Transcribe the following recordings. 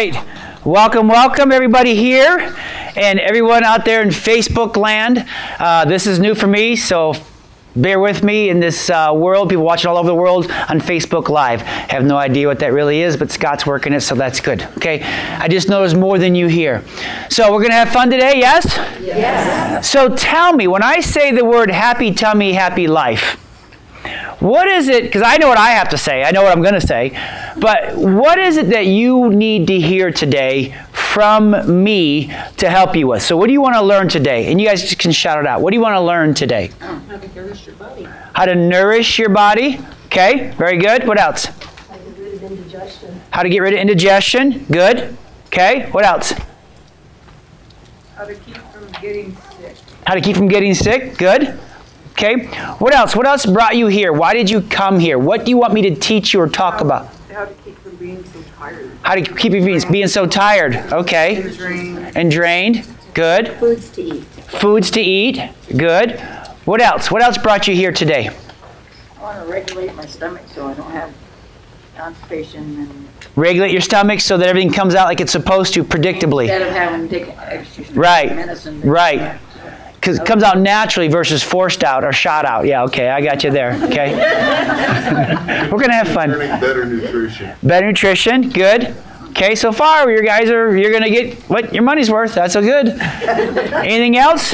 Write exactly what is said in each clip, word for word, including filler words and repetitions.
right. Welcome, welcome everybody here and everyone out there in Facebook land. Uh, this is new for me, so bear with me in this uh, world. People watching all over the world on Facebook Live. Have no idea what that really is, but Scott's working it, so that's good. Okay, I just know there's more than you here. So we're going to have fun today, yes? Yes. So tell me, when I say the word happy tummy, happy life, what is it, because I know what I have to say, I know what I'm going to say, but what is it that you need to hear today from me to help you with? So what do you want to learn today? And you guys just can shout it out. What do you want to learn today? How to nourish your body. How to nourish your body. Okay, very good. What else? How to get rid of indigestion. How to get rid of indigestion. Good. Okay, what else? How to keep from getting sick. How to keep from getting sick. Good. Okay, what else? What else brought you here? Why did you come here? What do you want me to teach you or talk how, about? How to keep from being so tired. How to keep you being, being so tired. Okay. And drained. And drained. Good. Foods to eat. Foods to eat. Good. What else? What else brought you here today? I want to regulate my stomach so I don't have constipation and Regulate your stomach so that everything comes out like it's supposed to, predictably. instead of having to take extra Right. medicine. Right. Because it comes out naturally versus forced out or shot out. Yeah, okay, I got you there. Okay. We're going to have fun. Better nutrition. Better nutrition. Good. Okay, so far you guys are, you're going to get what your money's worth. That's so good. Anything else?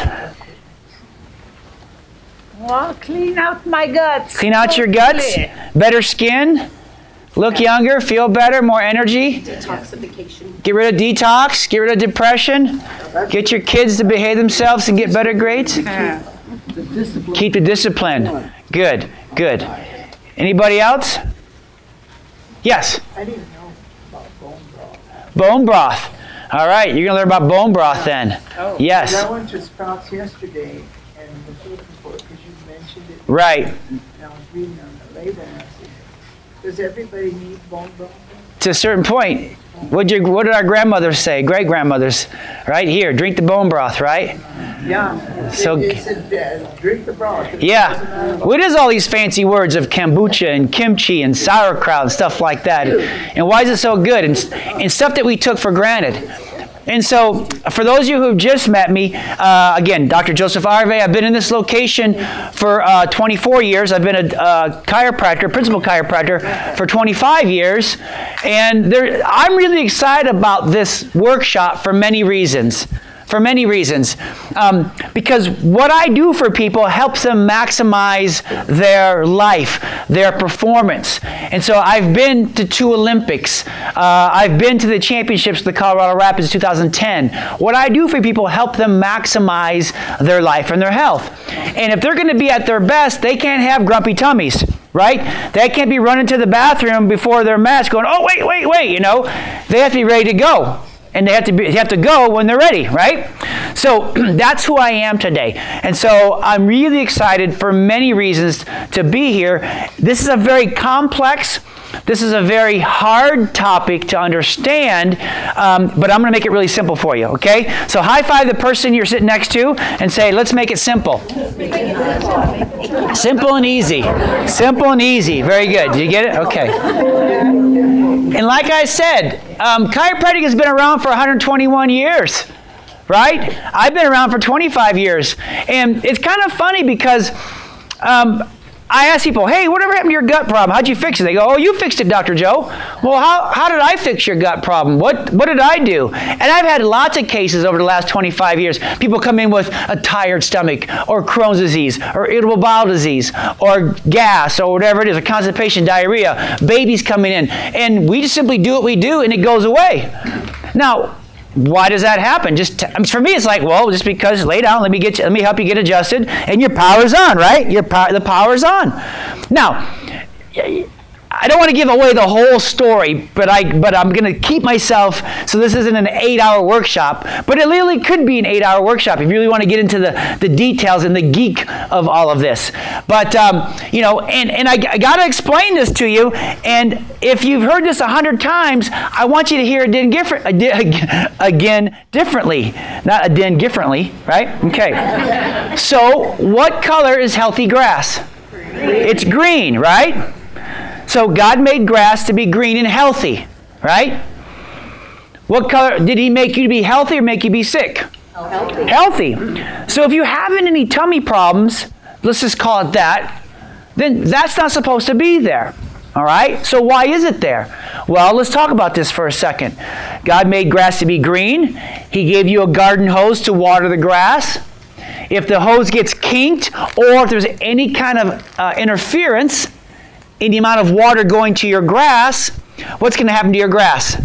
Well, clean out my guts. Clean out your guts. Better skin. Look younger. Feel better. More energy. Detoxification. Get rid of detox. Get rid of depression. Get your kids to behave themselves and get better grades. Keep the discipline. Good. Good. Anybody else? Yes? I didn't know about bone broth. Bone broth. All right. You're going to learn about bone broth then. Oh, Yes. I went to Sprouts yesterday and was looking for it because you mentioned it. Right. And I was reading on the label and I said, does everybody need bone broth? To a certain point. What'd your, what did our grandmothers say? Great grandmothers. Right here. Drink the bone broth, right? Yeah. So- It, it said, uh, drink the broth. It doesn't Yeah. matter What is all these fancy words of kombucha and kimchi and sauerkraut and stuff like that? And why is it so good? And, and stuff that we took for granted. And so, for those of you who have just met me, uh, again, Doctor Joseph Arvay, I've been in this location for uh, twenty-four years. I've been a uh, chiropractor, principal chiropractor, for twenty-five years. And there, I'm really excited about this workshop for many reasons. For many reasons. Um, because what I do for people helps them maximize their life, their performance. And so I've been to two Olympics. Uh, I've been to the championships of the Colorado Rapids in two thousand ten. What I do for people help them maximize their life and their health. And if they're going to be at their best, they can't have grumpy tummies. Right? They can't be running to the bathroom before their match going, oh, wait, wait, wait, you know. They have to be ready to go. And they have to be, they have to go when they're ready, right? So that's who I am today. And so I'm really excited for many reasons to be here. This is a very complex, this is a very hard topic to understand, um, but I'm going to make it really simple for you, okay? So high five the person you're sitting next to and say, let's make it simple. Simple and easy. Simple and easy. Very good. Did you get it? Okay. And like I said, um, chiropractic has been around for one hundred twenty-one years, right? I've been around for twenty-five years. And it's kind of funny because um, I ask people, hey, whatever happened to your gut problem? How'd you fix it? They go, oh, you fixed it, Doctor Joe. Well, how, how did I fix your gut problem? What, what did I do? And I've had lots of cases over the last twenty-five years. People come in with a tired stomach or Crohn's disease or irritable bowel disease or gas or whatever it is, or constipation, diarrhea, babies coming in. And we just simply do what we do and it goes away. Now, why does that happen? Just I mean, for me, it's like, well, just because lay down, let me get you, let me help you get adjusted, and your power's on, right? Your power, the power's on. Now, I don't want to give away the whole story, but I but I'm going to keep myself. So this isn't an eight-hour workshop, but it really could be an eight-hour workshop if you really want to get into the the details and the geek of all of this. But um, you know, and and I, I got to explain this to you. And if you've heard this a hundred times, I want you to hear it again, different, again differently, not again differently, right? Okay. So, what color is healthy grass? It's green, right? So God made grass to be green and healthy, right? What color? Did he make you to be healthy or make you be sick? Healthy. Healthy. So if you're having any tummy problems, let's just call it that, then that's not supposed to be there. All right? So why is it there? Well, let's talk about this for a second. God made grass to be green. He gave you a garden hose to water the grass. If the hose gets kinked, or if there's any kind of uh, interference in the amount of water going to your grass, what's going to happen to your grass?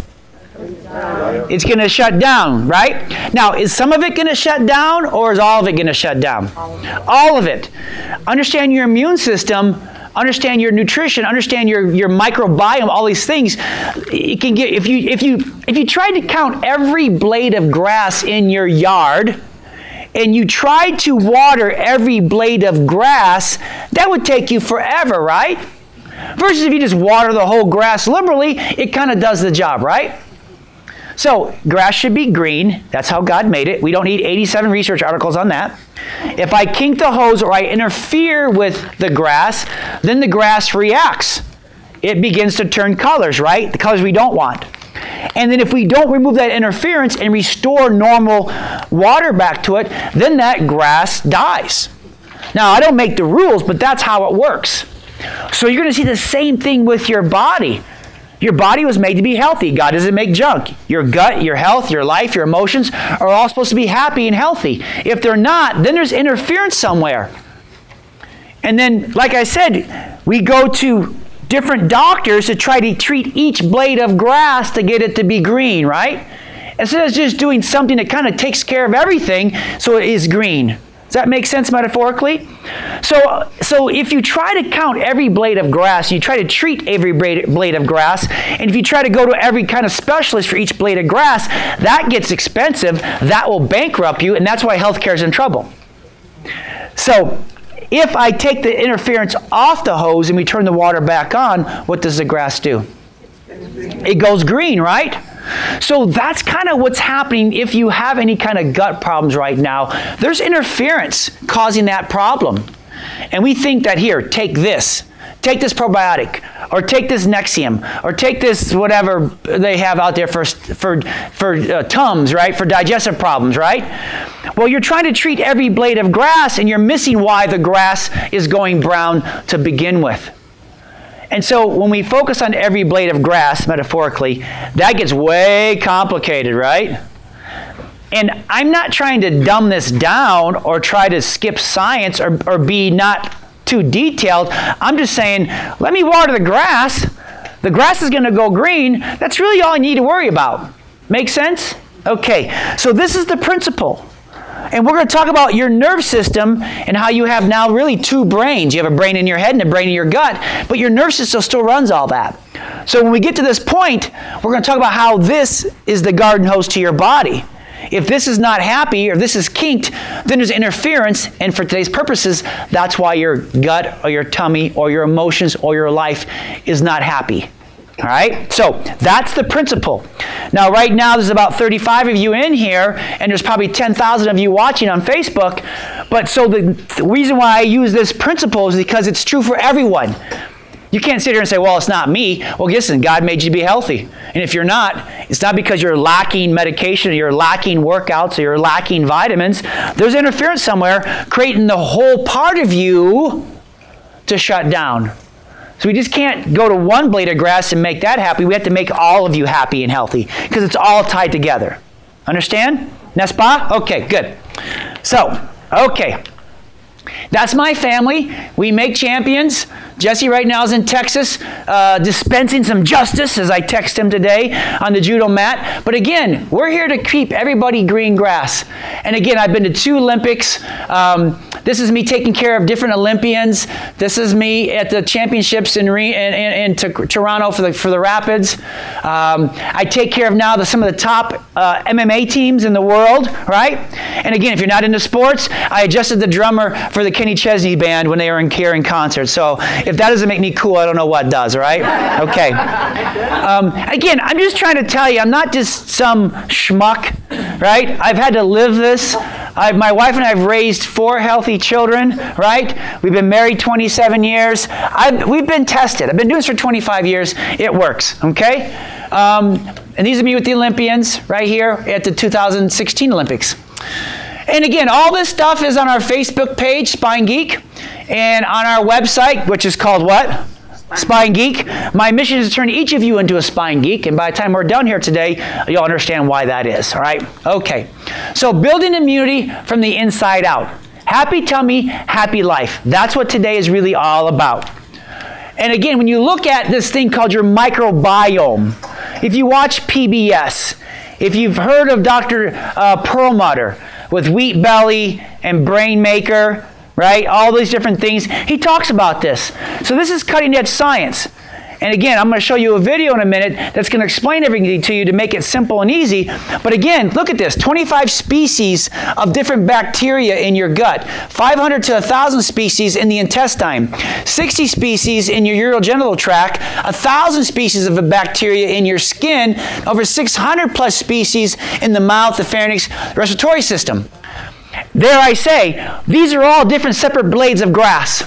It's going to shut down, right? Now, is some of it going to shut down, or is all of it going to shut down? All of it. Understand your immune system, understand your nutrition, understand your, your microbiome, all these things. It can get, if you, if you, if you tried to count every blade of grass in your yard, and you tried to water every blade of grass, that would take you forever, right? Versus if you just water the whole grass liberally, it kind of does the job, right? So, grass should be green. That's how God made it. We don't need eighty-seven research articles on that. If I kink the hose or I interfere with the grass, then the grass reacts. It begins to turn colors, right? The colors we don't want. And then if we don't remove that interference and restore normal water back to it, then that grass dies. Now, I don't make the rules, but that's how it works. So you're going to see the same thing with your body. Your body was made to be healthy. God doesn't make junk. Your gut, your health, your life, your emotions are all supposed to be happy and healthy. If they're not, then there's interference somewhere. And then, like I said, we go to different doctors to try to treat each blade of grass to get it to be green, right? Instead of just doing something that kind of takes care of everything so it is green. Does that make sense metaphorically? So, so if you try to count every blade of grass, you try to treat every blade of grass, and if you try to go to every kind of specialist for each blade of grass, that gets expensive, that will bankrupt you, and that's why healthcare is in trouble. So, if I take the interference off the hose and we turn the water back on, what does the grass do? It goes green, right? So that's kind of what's happening if you have any kind of gut problems right now. There's interference causing that problem. And we think that here, take this. Take this probiotic, or take this Nexium, or take this whatever they have out there for, for, for uh, Tums, right? For digestive problems, right? Well, you're trying to treat every blade of grass, and you're missing why the grass is going brown to begin with. And so when we focus on every blade of grass, metaphorically, that gets way complicated, right? And I'm not trying to dumb this down or try to skip science or, or be not too detailed. I'm just saying, let me water the grass. The grass is going to go green. That's really all I need to worry about. Make sense? Okay, so this is the principle. And we're going to talk about your nerve system and how you have now really two brains. You have a brain in your head and a brain in your gut, but your nerve system still runs all that. So when we get to this point, we're going to talk about how this is the garden hose to your body. If this is not happy or this is kinked, then there's interference, and for today's purposes, that's why your gut or your tummy or your emotions or your life is not happy. All right? So that's the principle. Now, right now, there's about thirty-five of you in here, and there's probably ten thousand of you watching on Facebook. But so the, the reason why I use this principle is because it's true for everyone. You can't sit here and say, well, it's not me. Well, listen, God made you to be healthy. And if you're not, it's not because you're lacking medication or you're lacking workouts or you're lacking vitamins. There's interference somewhere creating the whole part of you to shut down. So we just can't go to one blade of grass and make that happy. We have to make all of you happy and healthy because it's all tied together. Understand? N'est-ce pas? Okay, good. So, okay. That's my family. We make champions. Jesse right now is in Texas uh, dispensing some justice as I text him today on the judo mat. But again, we're here to keep everybody green grass. And again, I've been to two Olympics. Um, this is me taking care of different Olympians. This is me at the championships in, in, in, in Toronto for the, for the Rapids. Um, I take care of now the, some of the top uh, M M A teams in the world, right? And again, if you're not into sports, I adjusted the drummer for the Kenny Chesney band when they were in here in concert. So if that doesn't make me cool, I don't know what does, right? Okay. Um, again, I'm just trying to tell you, I'm not just some schmuck, right? I've had to live this. I, my wife and I have raised four healthy children, right? We've been married twenty-seven years. I've, we've been tested. I've been doing this for twenty-five years. It works, okay? Um, and these are me with the Olympians right here at the two thousand sixteen Olympics. And again, all this stuff is on our Facebook page, Spine Geek, and on our website, which is called what? Spine Geek. My mission is to turn each of you into a spine geek, and by the time we're done here today, you'll understand why that is, all right? Okay, so building immunity from the inside out. Happy tummy, happy life. That's what today is really all about. And again, when you look at this thing called your microbiome, if you watch P B S, if you've heard of Doctor Uh, Perlmutter with Wheat Belly and Brain Maker, right? All these different things. He talks about this. So this is cutting edge science. And again, I'm going to show you a video in a minute that's going to explain everything to you to make it simple and easy. But again, look at this. twenty-five species of different bacteria in your gut. five hundred to one thousand species in the intestine. sixty species in your urogenital tract. one thousand species of bacteria in your skin. Over six hundred plus species in the mouth, the pharynx, respiratory system. Dare I say, these are all different separate blades of grass.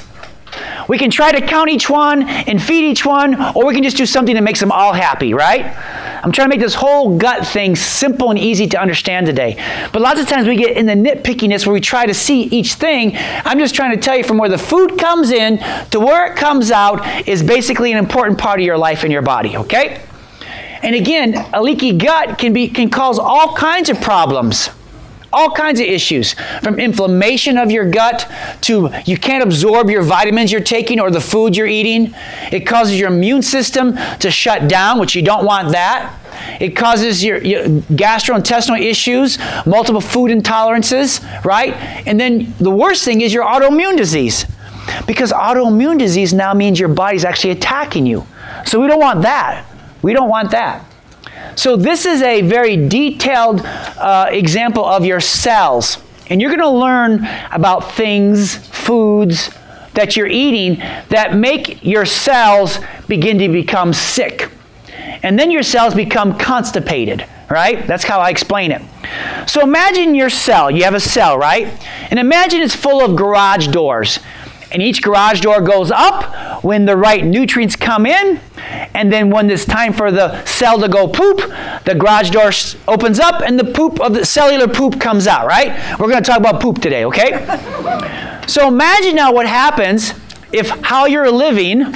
We can try to count each one and feed each one, or we can just do something that makes them all happy, right? I'm trying to make this whole gut thing simple and easy to understand today. But lots of times we get in the nitpickiness where we try to see each thing. I'm just trying to tell you from where the food comes in to where it comes out is basically an important part of your life and your body, okay? And again, a leaky gut can be can cause all kinds of problems. All kinds of issues, from inflammation of your gut to you can't absorb your vitamins you're taking or the food you're eating. It causes your immune system to shut down, which you don't want that. It causes your, your gastrointestinal issues, multiple food intolerances, right? And then the worst thing is your autoimmune disease, because autoimmune disease now means your body's actually attacking you. So we don't want that. We don't want that. So this is a very detailed uh, example of your cells. And you're going to learn about things, foods that you're eating that make your cells begin to become sick. And then your cells become constipated, right? That's how I explain it. So imagine your cell. You have a cell, right? And imagine it's full of garage doors. And each garage door goes up when the right nutrients come in. And then when it's time for the cell to go poop, the garage door opens up and the poop of the cellular poop comes out, right? We're going to talk about poop today, okay? So imagine now what happens if how you're living,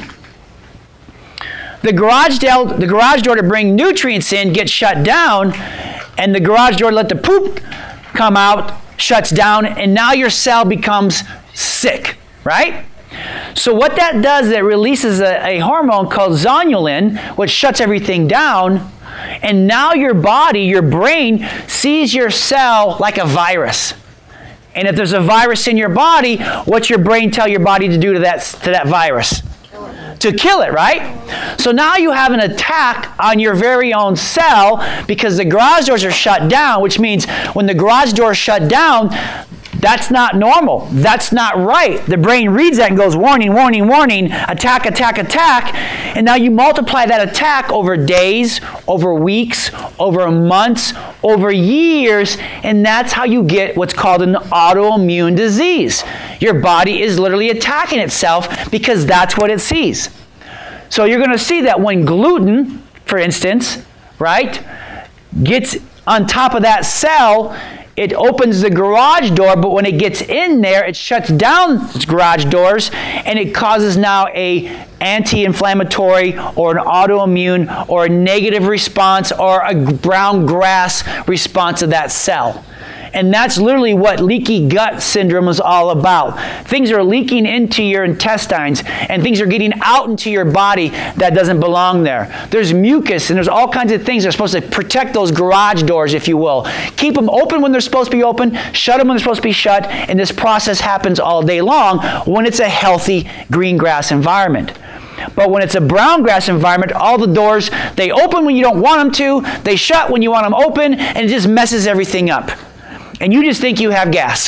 the garage, del the garage door to bring nutrients in gets shut down, and the garage door to let the poop come out shuts down, and now your cell becomes sick. Right? So what that does is it releases a, a hormone called zonulin, which shuts everything down, and now your body, your brain, sees your cell like a virus. And if there's a virus in your body, what's your brain tell your body to do to that, to that virus? To kill it, right? So now you have an attack on your very own cell because the garage doors are shut down, which means when the garage door is shut down, that's not normal. That's not right. The brain reads that and goes, warning, warning, warning, attack, attack, attack. And now you multiply that attack over days, over weeks, over months, over years, and that's how you get what's called an autoimmune disease. Your body is literally attacking itself because that's what it sees. So you're going to see that when gluten, for instance, right, gets on top of that cell, it opens the garage door, but when it gets in there, it shuts down its garage doors, and it causes now a anti-inflammatory or an autoimmune or a negative response or a brown grass response to that cell. And that's literally what leaky gut syndrome is all about. Things are leaking into your intestines, and things are getting out into your body that doesn't belong there. There's mucus, and there's all kinds of things that are supposed to protect those garage doors, if you will. Keep them open when they're supposed to be open, shut them when they're supposed to be shut, and this process happens all day long when it's a healthy green grass environment. But when it's a brown grass environment, all the doors, they open when you don't want them to, they shut when you want them open, and it just messes everything up. And you just think you have gas.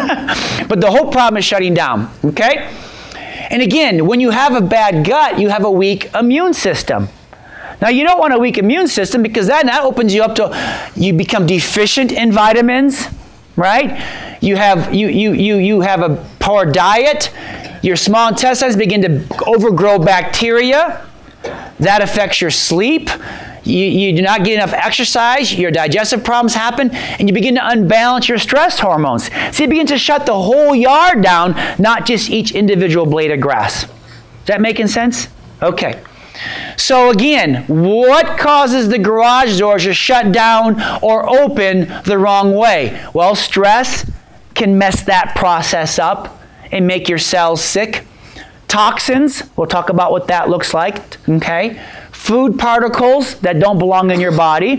But the whole problem is shutting down, okay? And again, when you have a bad gut, you have a weak immune system. Now, you don't want a weak immune system because that, that opens you up to, you become deficient in vitamins, right? You have, you, you, you, you have a poor diet. Your small intestines begin to overgrow bacteria. That affects your sleep. You, you do not get enough exercise. Your digestive problems happen. And you begin to unbalance your stress hormones. So you begin to shut the whole yard down, not just each individual blade of grass. Is that making sense? Okay. So again, what causes the garage doors to shut down or open the wrong way? Well, stress can mess that process up and make your cells sick. Toxins, we'll talk about what that looks like, okay? Food particles that don't belong in your body.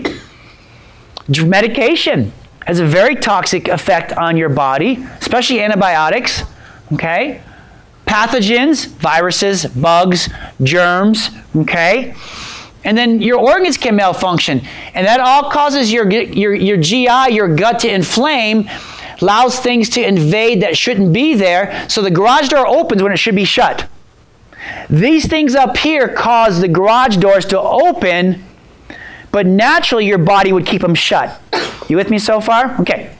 Medication has a very toxic effect on your body, especially antibiotics, okay? Pathogens, viruses, bugs, germs, okay? And then your organs can malfunction. And that all causes your, your, your G I, your gut to inflame, allows things to invade that shouldn't be there, so the garage door opens when it should be shut. These things up here cause the garage doors to open, but naturally your body would keep them shut. You with me so far? Okay.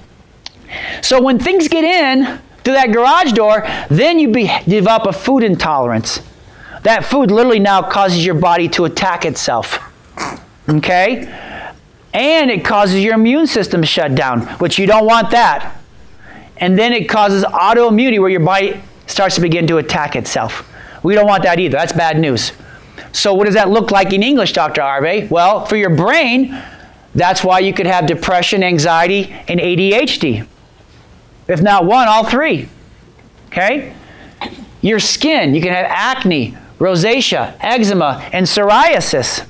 So when things get in through that garage door, then you be, develop a food intolerance. That food literally now causes your body to attack itself. Okay? And it causes your immune system to shut down, which you don't want that. And then it causes autoimmunity where your body starts to begin to attack itself. We don't want that either. That's bad news. So what does that look like in English, Doctor Arvay? Well, for your brain, that's why you could have depression, anxiety, and A D H D. If not one, all three. Okay? Your skin, you can have acne, rosacea, eczema, and psoriasis.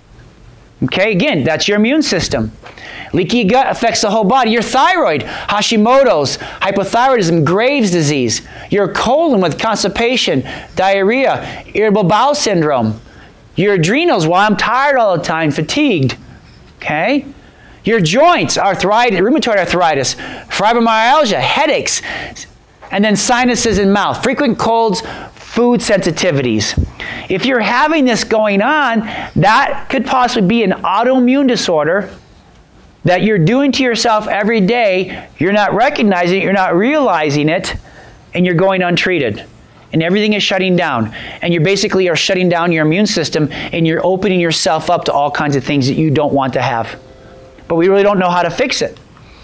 Okay, again, that's your immune system. Leaky gut affects the whole body. Your thyroid, Hashimoto's, hypothyroidism, Graves' disease. Your colon with constipation, diarrhea, irritable bowel syndrome. Your adrenals, well, I'm tired all the time, fatigued. Okay? Your joints, arthritis, rheumatoid arthritis, fibromyalgia, headaches, and then sinuses and mouth, frequent colds, food sensitivities. If you're having this going on, that could possibly be an autoimmune disorder that you're doing to yourself every day. You're not recognizing it, you're not realizing it, and you're going untreated. And everything is shutting down. And you basically are shutting down your immune system, and you're opening yourself up to all kinds of things that you don't want to have. But we really don't know how to fix it.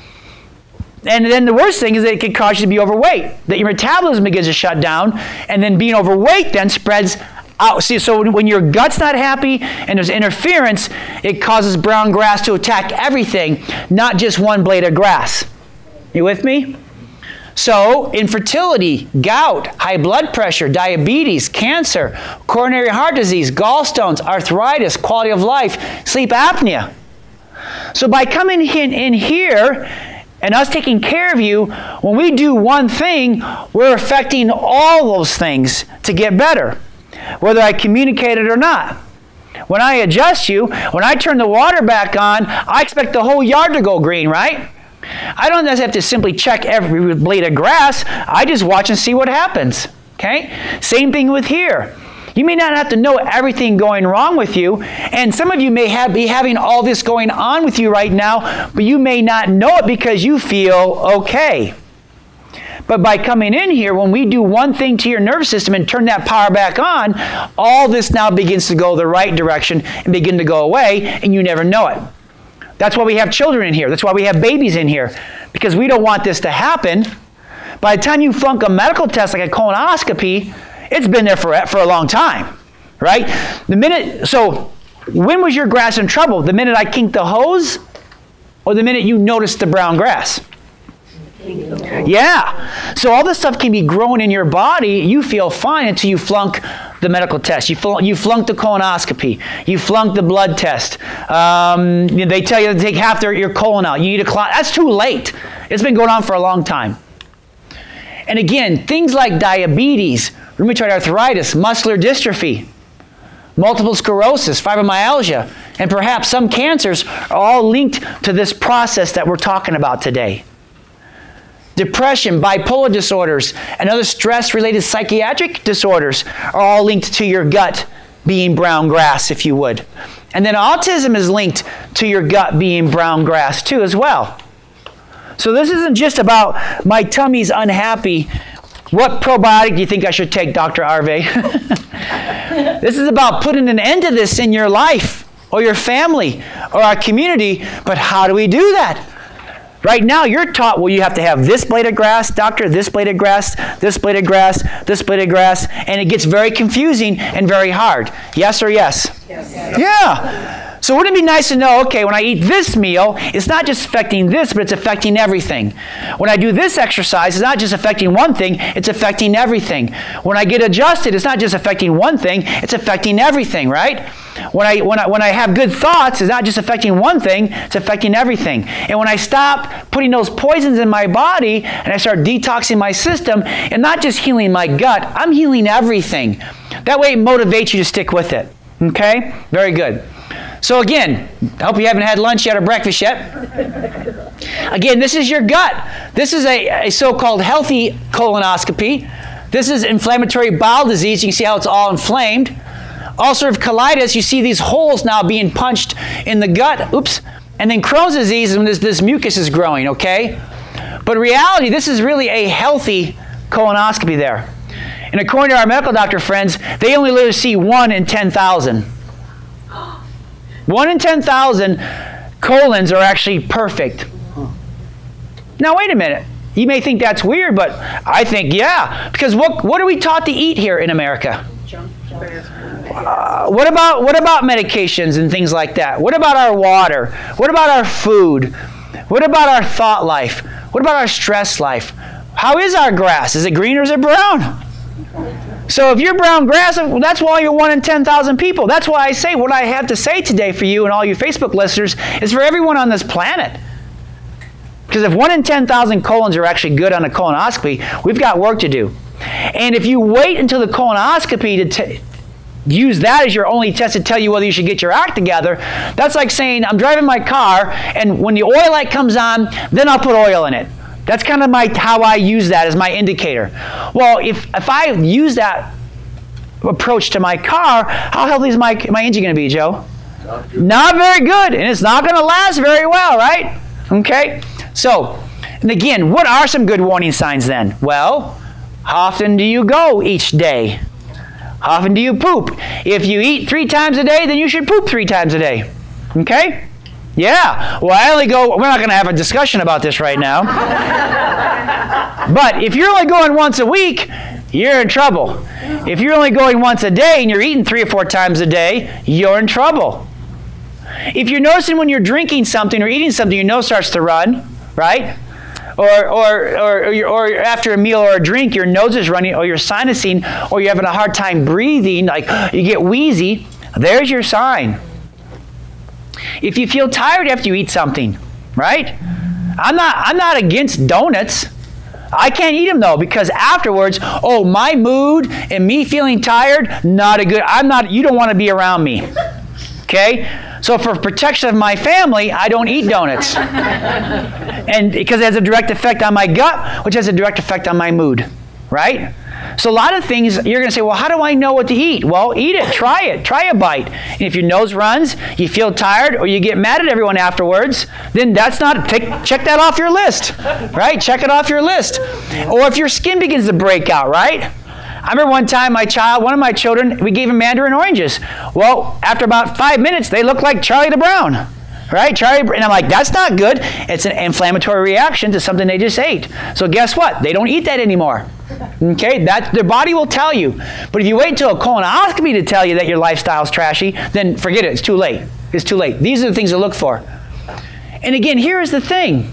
And then the worst thing is that it could cause you to be overweight, that your metabolism begins to shut down, and then being overweight then spreads out. See, so when your gut's not happy and there's interference, it causes brown grass to attack everything, not just one blade of grass. You with me? So, infertility, gout, high blood pressure, diabetes, cancer, coronary heart disease, gallstones, arthritis, quality of life, sleep apnea. So by coming in, in here and us taking care of you, when we do one thing, we're affecting all those things to get better, whether I communicate it or not. When I adjust you, when I turn the water back on, I expect the whole yard to go green, right? I don't have to simply check every blade of grass. I just watch and see what happens. Okay? Same thing with here. You may not have to know everything going wrong with you, and some of you may have, be having all this going on with you right now, but you may not know it because you feel okay. But by coming in here, when we do one thing to your nervous system and turn that power back on, all this now begins to go the right direction and begin to go away, and you never know it. That's why we have children in here. That's why we have babies in here, because we don't want this to happen. By the time you flunk a medical test like a colonoscopy, it's been there for, for a long time, right? The minute, so when was your grass in trouble? The minute I kinked the hose, or the minute you noticed the brown grass? Yeah. So all this stuff can be growing in your body. You feel fine until you flunk the medical test. You, flunk, you flunked the colonoscopy. You flunked the blood test. Um, they tell you to take half their, your colon out. You need a clot. That's too late. It's been going on for a long time. And again, things like diabetes, rheumatoid arthritis, muscular dystrophy, multiple sclerosis, fibromyalgia, and perhaps some cancers are all linked to this process that we're talking about today. Depression, bipolar disorders, and other stress-related psychiatric disorders are all linked to your gut being brown grass, if you would. And then autism is linked to your gut being brown grass too as well. So this isn't just about my tummy's unhappy. What probiotic do you think I should take, Doctor Arvay? This is about putting an end to this in your life or your family or our community. But how do we do that? Right now, you're taught, well, you have to have this blade of grass, doctor, this blade of grass, this blade of grass, this blade of grass, and it gets very confusing and very hard. Yes or yes? Yes. Yeah. So wouldn't it be nice to know, okay, when I eat this meal, it's not just affecting this, but it's affecting everything. When I do this exercise, it's not just affecting one thing, it's affecting everything. When I get adjusted, it's not just affecting one thing, it's affecting everything, right? When I, when I, when I have good thoughts, it's not just affecting one thing, it's affecting everything. And when I stop putting those poisons in my body and I start detoxing my system, and not just healing my gut, I'm healing everything. That way it motivates you to stick with it. Okay? Very good. So again, I hope you haven't had lunch yet or breakfast yet. Again, this is your gut. This is a, a so-called healthy colonoscopy. This is inflammatory bowel disease. You can see how it's all inflamed. Ulcerative colitis, you see these holes now being punched in the gut. Oops. And then Crohn's disease is when this, this mucus is growing, okay? But in reality, this is really a healthy colonoscopy there. And according to our medical doctor friends, they only literally see one in ten thousand. One in ten thousand colons are actually perfect. Now, wait a minute. You may think that's weird, but I think, yeah. Because what, what are we taught to eat here in America? Uh, what about, what about medications and things like that? What about our water? What about our food? What about our thought life? What about our stress life? How is our grass? Is it green or is it brown? So if you're brown grass, that's why you're one in ten thousand people. That's why I say what I have to say today for you and all you Facebook listeners is for everyone on this planet. Because if one in ten thousand colons are actually good on a colonoscopy, we've got work to do. And if you wait until the colonoscopy to t use that as your only test to tell you whether you should get your act together, that's like saying, I'm driving my car, and when the oil light comes on, then I'll put oil in it. That's kind of my, how I use that as my indicator. Well, if, if I use that approach to my car, how healthy is my, my engine going to be, Joe? Not, not very good, and it's not going to last very well, right? Okay? So, and again, what are some good warning signs then? Well, how often do you go each day? How often do you poop? If you eat three times a day, then you should poop three times a day. Okay? Yeah. Well, I only go, we're not going to have a discussion about this right now. But if you're only going once a week, you're in trouble. If you're only going once a day and you're eating three or four times a day, you're in trouble. If you're noticing when you're drinking something or eating something, your nose starts to run, right? Or, or, or, or, or after a meal or a drink, your nose is running, or you're sinusing, or you're having a hard time breathing, like you get wheezy, there's your sign. If you feel tired after you eat something, right? I'm not, I'm not against donuts. I can't eat them though, because afterwards, oh, my mood and me feeling tired, not a good, I'm not, you don't want to be around me. Okay? So for protection of my family, I don't eat donuts. And because it has a direct effect on my gut, which has a direct effect on my mood, right? So a lot of things, you're going to say, well, how do I know what to eat? Well, eat it. Try it. Try a bite. And if your nose runs, you feel tired, or you get mad at everyone afterwards, then that's not, take, check that off your list, right? Check it off your list. Or if your skin begins to break out, right? I remember one time my child, one of my children, we gave him mandarin oranges. Well, after about five minutes, they looked like Charlie the Brown, right? Charlie, and I'm like, that's not good. It's an inflammatory reaction to something they just ate. So guess what? They don't eat that anymore. Okay, that their body will tell you. But if you wait until a colonoscopy to tell you that your lifestyle's trashy, then forget it. It's too late. It's too late. These are the things to look for. And again, here is the thing.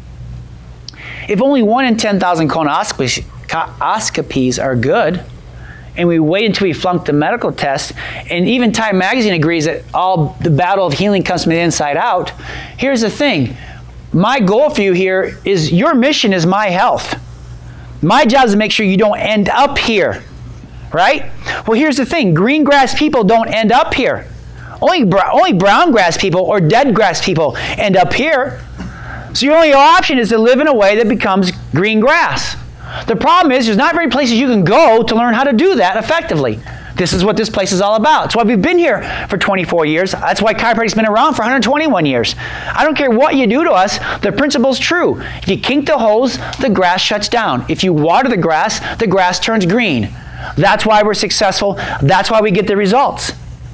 If only one in ten thousand colonoscopies Oscopies are good, and we wait until we flunk the medical test, and even Time Magazine agrees that all the battle of healing comes from the inside out. Here's the thing. My goal for you here is your mission is my health. My job is to make sure you don't end up here, right? Well, here's the thing. Green grass people don't end up here. Only, br only brown grass people or dead grass people end up here. So your only option is to live in a way that becomes green grass. The problem is there's not very places you can go to learn how to do that effectively This is what this place is all about. That's why we've been here for twenty-four years. That's why chiropractic's been around for one hundred twenty-one years. I don't care what you do to us, the principle's true. If you kink the hose, the grass shuts down. If you water the grass, the grass turns green. That's why we're successful. That's why we get the results.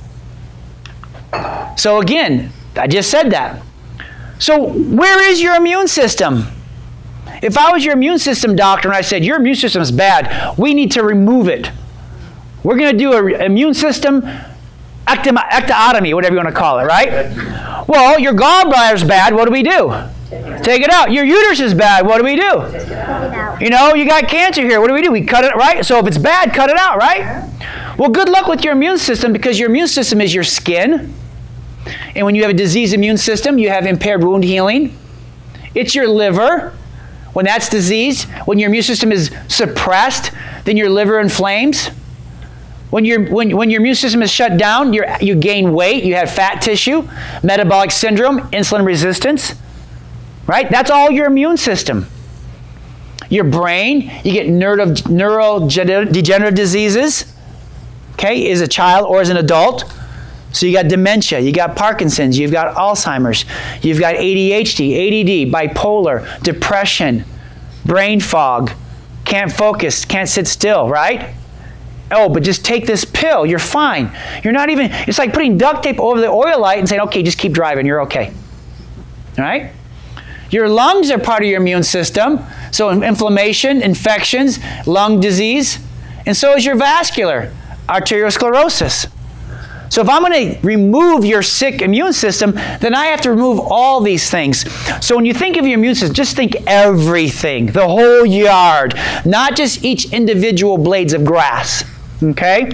So again, I just said that. So where is your immune system? If I was your immune system doctor and I said, your immune system is bad, we need to remove it. We're going to do an immune system ectom ectotomy, whatever you want to call it, right? Well, your gallbladder's bad. What do we do? Take it out. Your uterus is bad. What do we do? You know, you got cancer here. What do we do? We cut it, right? So if it's bad, cut it out, right? Well, good luck with your immune system, because your immune system is your skin. And when you have a diseased immune system, you have impaired wound healing. It's your liver. When that's diseased, when your immune system is suppressed, then your liver inflames. When, your when, when your immune system is shut down, you're, you gain weight, you have fat tissue, metabolic syndrome, insulin resistance, right? That's all your immune system. Your brain, you get neuro, neurodegenerative diseases, okay, as a child or as an adult. So you got dementia, you got Parkinson's, you've got Alzheimer's, you've got A D H D, A D D, bipolar, depression, brain fog, can't focus, can't sit still, right? Oh, but just take this pill, you're fine. You're not even, it's like putting duct tape over the oil light and saying, okay, just keep driving, you're okay. All right? Your lungs are part of your immune system. So inflammation, infections, lung disease, and so is your vascular, arteriosclerosis. So if I'm going to remove your sick immune system, then I have to remove all these things. So when you think of your immune system, just think everything, the whole yard, not just each individual blades of grass. Okay?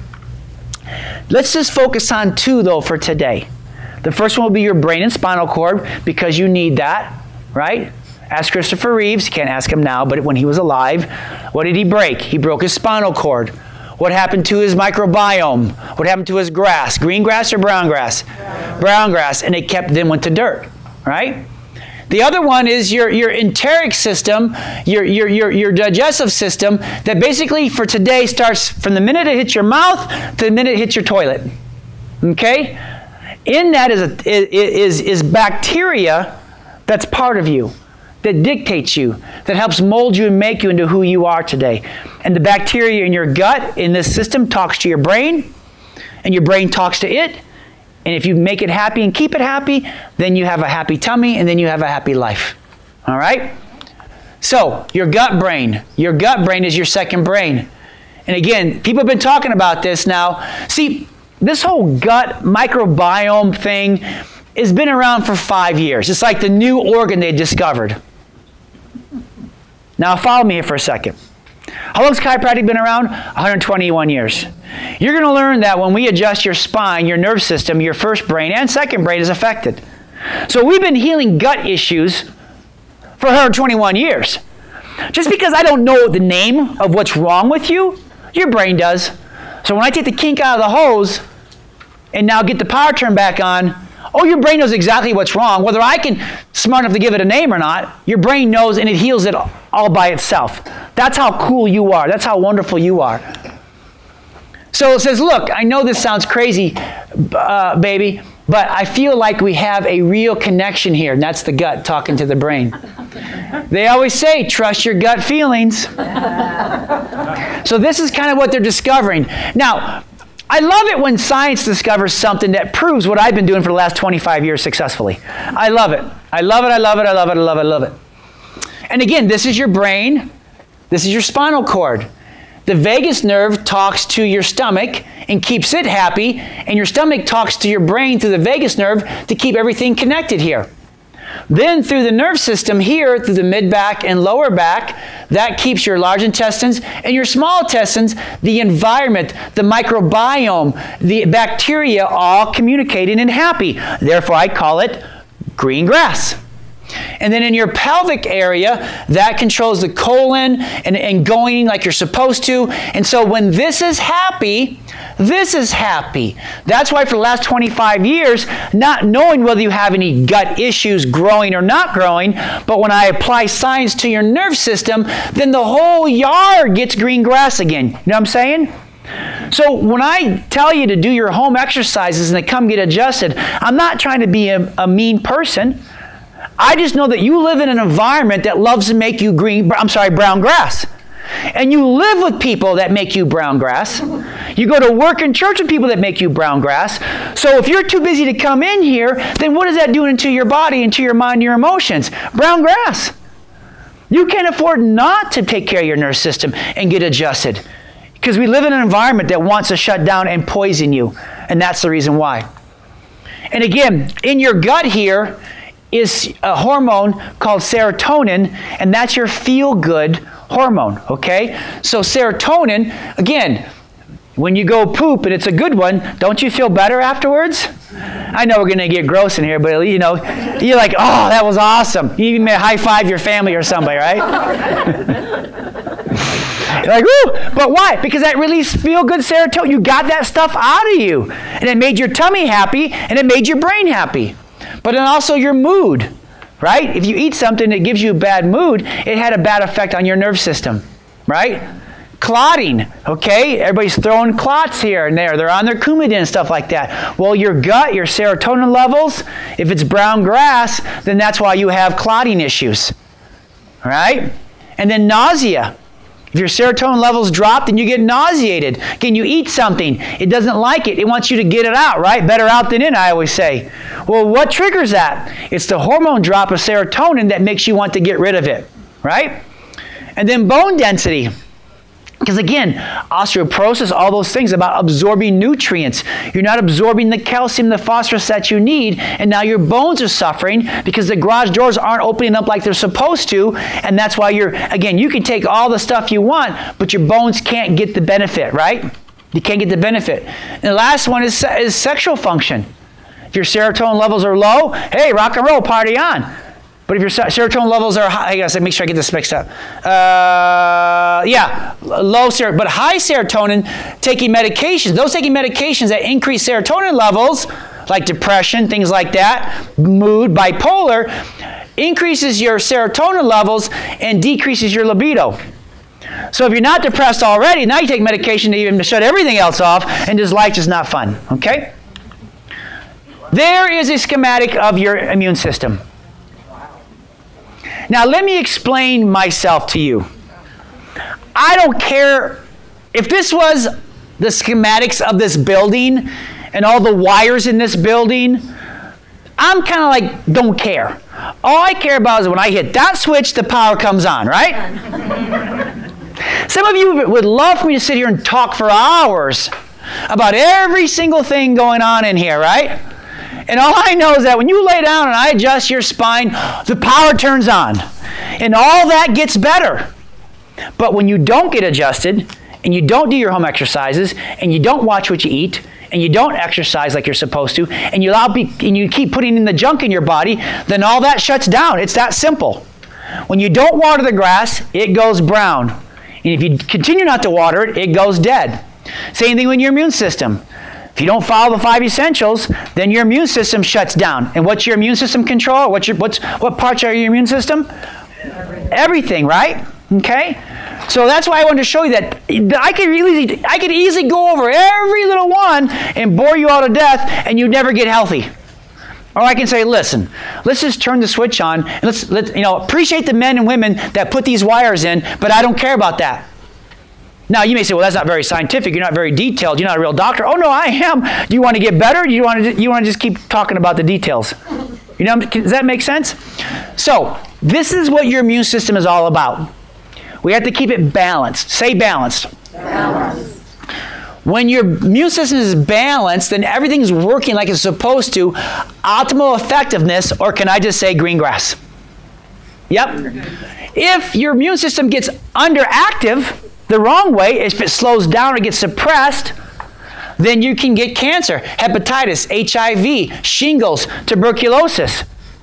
Let's just focus on two, though, for today. The first one will be your brain and spinal cord, because you need that, right? Ask Christopher Reeves. You can't ask him now, but when he was alive, what did he break? He broke his spinal cord. What happened to his microbiome? What happened to his grass? Green grass or brown grass? Brown, brown grass. And it kept, then went to dirt, right? The other one is your, your enteric system, your, your, your, your digestive system, that basically for today starts from the minute it hits your mouth to the minute it hits your toilet. Okay? In that is, a, is, is bacteria that's part of you, that dictates you, that helps mold you and make you into who you are today. And the bacteria in your gut, in this system, talks to your brain, and your brain talks to it. And if you make it happy and keep it happy, then you have a happy tummy, and then you have a happy life. All right? So, your gut brain. Your gut brain is your second brain. And again, people have been talking about this now. See, this whole gut microbiome thing has been around for five years. It's like the new organ they discovered. Now, follow me here for a second. How long has chiropractic been around? one hundred twenty-one years. You're going to learn that when we adjust your spine, your nerve system, your first brain and second brain is affected. So we've been healing gut issues for one hundred twenty-one years. Just because I don't know the name of what's wrong with you, your brain does. So when I take the kink out of the hose and now get the power turned back on, oh, your brain knows exactly what's wrong. Whether I can smart enough to give it a name or not, your brain knows, and it heals it all by itself. That's how cool you are. That's how wonderful you are. So it says, look, I know this sounds crazy, uh, baby, but I feel like we have a real connection here, and that's the gut talking to the brain. They always say, trust your gut feelings. So this is kind of what they're discovering. Now, I love it when science discovers something that proves what I've been doing for the last twenty-five years successfully. I love it. I love it, I love it, I love it, I love it, I love it. And again, this is your brain. This is your spinal cord. The vagus nerve talks to your stomach and keeps it happy, and your stomach talks to your brain through the vagus nerve to keep everything connected here. Then through the nerve system here, through the mid-back and lower back, that keeps your large intestines and your small intestines, the environment, the microbiome, the bacteria all communicating and happy. Therefore, I call it green grass. And then in your pelvic area, that controls the colon and, and going like you're supposed to. And so when this is happy, this is happy. That's why for the last twenty-five years, not knowing whether you have any gut issues growing or not growing, but when I apply science to your nerve system, then the whole yard gets green grass again. You know what I'm saying? So when I tell you to do your home exercises and to come get adjusted, I'm not trying to be a, a mean person. I just know that you live in an environment that loves to make you green, I'm sorry, brown grass. And you live with people that make you brown grass. You go to work in church with people that make you brown grass. So if you're too busy to come in here, then what is that doing to your body, into your mind, your emotions? Brown grass. You can't afford not to take care of your nervous system and get adjusted. Because we live in an environment that wants to shut down and poison you. And that's the reason why. And again, in your gut here is a hormone called serotonin, and that's your feel-good hormone, okay? So serotonin, again, when you go poop and it's a good one, don't you feel better afterwards? I know we're going to get gross in here, but you know, you're like, oh, that was awesome. You even may high-five your family or somebody, right? You're like, woo! But why? Because that released feel-good serotonin. You got that stuff out of you. And it made your tummy happy, and it made your brain happy. But then also your mood, right? If you eat something that gives you a bad mood, it had a bad effect on your nerve system, right? Clotting, okay? Everybody's throwing clots here and there. They're on their Coumadin and stuff like that. Well, your gut, your serotonin levels, if it's brown grass, then that's why you have clotting issues, right? And then nausea. If your serotonin levels drop, then you get nauseated. Again, you eat something. It doesn't like it. It wants you to get it out, right? Better out than in, I always say. Well, what triggers that? It's the hormone drop of serotonin that makes you want to get rid of it, right? And then bone density. Because again, osteoporosis, all those things about absorbing nutrients. You're not absorbing the calcium, the phosphorus that you need, and now your bones are suffering because the garage doors aren't opening up like they're supposed to, and that's why you're, again, you can take all the stuff you want, but your bones can't get the benefit, right? You can't get the benefit. And the last one is, is sexual function. If your serotonin levels are low, hey, rock and roll, party on. But if your serotonin levels are high, I gotta make sure I get this mixed up. Uh, yeah, low ser, but high serotonin, taking medications. Those taking medications that increase serotonin levels, like depression, things like that, mood, bipolar, increases your serotonin levels and decreases your libido. So if you're not depressed already, now you take medication to even shut everything else off, and just life is not fun, okay? There is a schematic of your immune system. Now, let me explain myself to you. I don't care if this was the schematics of this building and all the wires in this building. I'm kind of like, don't care. All I care about is when I hit that switch, the power comes on, right? Some of you would love for me to sit here and talk for hours about every single thing going on in here, right? And all I know is that when you lay down and I adjust your spine, the power turns on. And all that gets better. But when you don't get adjusted, and you don't do your home exercises, and you don't watch what you eat, and you don't exercise like you're supposed to, and you, allow, and you keep putting in the junk in your body, then all that shuts down. It's that simple. When you don't water the grass, it goes brown. And if you continue not to water it, it goes dead. Same thing with your immune system. If you don't follow the five essentials, then your immune system shuts down. And what's your immune system control? What's your, what's, what parts are your immune system? Everything, Everything right? Okay? So that's why I wanted to show you that I could, really, I could easily go over every little one and bore you all to death, and you'd never get healthy. Or I can say, listen, let's just turn the switch on, and let's, let's you know, appreciate the men and women that put these wires in, but I don't care about that. Now, you may say, well, that's not very scientific. You're not very detailed. You're not a real doctor. Oh, no, I am. Do you want to get better? Do you want to, you want to just keep talking about the details? You know, does that make sense? So, this is what your immune system is all about. We have to keep it balanced. Say balanced. Balanced. When your immune system is balanced, then everything's working like it's supposed to. Optimal effectiveness, or can I just say green grass? Yep. If your immune system gets underactive, the wrong way, if it slows down or gets suppressed, then you can get cancer, hepatitis, H I V, shingles, tuberculosis.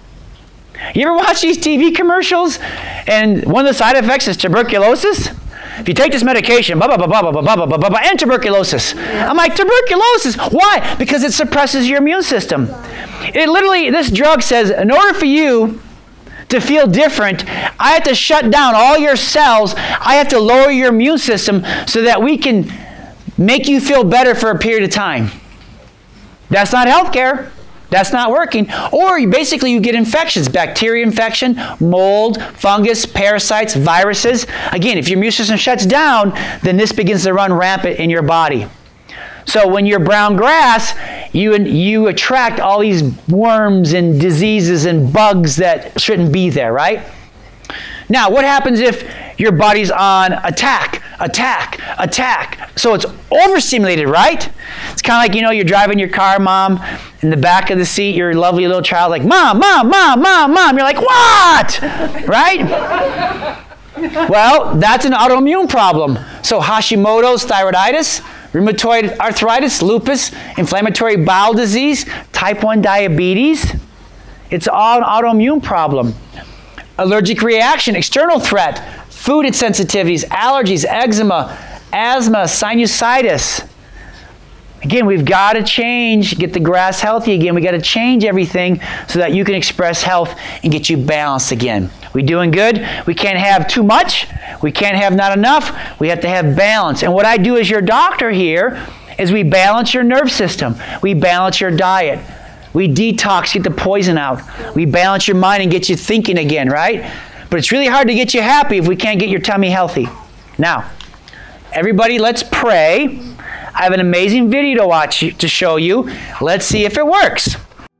You ever watch these T V commercials and one of the side effects is tuberculosis? If you take this medication, blah, blah, blah, blah, blah, blah, blah, blah, blah, and tuberculosis. I'm like, tuberculosis? Why? Because it suppresses your immune system. It literally, this drug says, in order for you to feel different, I have to shut down all your cells. I have to lower your immune system so that we can make you feel better for a period of time. That's not healthcare. That's not working. Or you, basically you get infections, bacteria infection, mold, fungus, parasites, viruses. Again, if your immune system shuts down, then this begins to run rampant in your body. So when you're brown grass, you, you attract all these worms and diseases and bugs that shouldn't be there, right? Now, what happens if your body's on attack, attack, attack? So it's overstimulated, right? It's kind of like, you know, you're driving your car, mom, in the back of the seat, your lovely little child, like, mom, mom, mom, mom, mom. You're like, what? Right? Well, that's an autoimmune problem. So Hashimoto's thyroiditis, rheumatoid arthritis, lupus, inflammatory bowel disease, type one diabetes. It's all an autoimmune problem. Allergic reaction, external threat, food insensitivities, allergies, eczema, asthma, sinusitis. Again, we've got to change, get the grass healthy again. We've got to change everything so that you can express health and get you balanced again. We doing good? We can't have too much. We can't have not enough. We have to have balance. And what I do as your doctor here is we balance your nerve system. We balance your diet. We detox, get the poison out. We balance your mind and get you thinking again, right? But it's really hard to get you happy if we can't get your tummy healthy. Now, everybody, let's pray. I have an amazing video to watch to show you. Let's see if it works.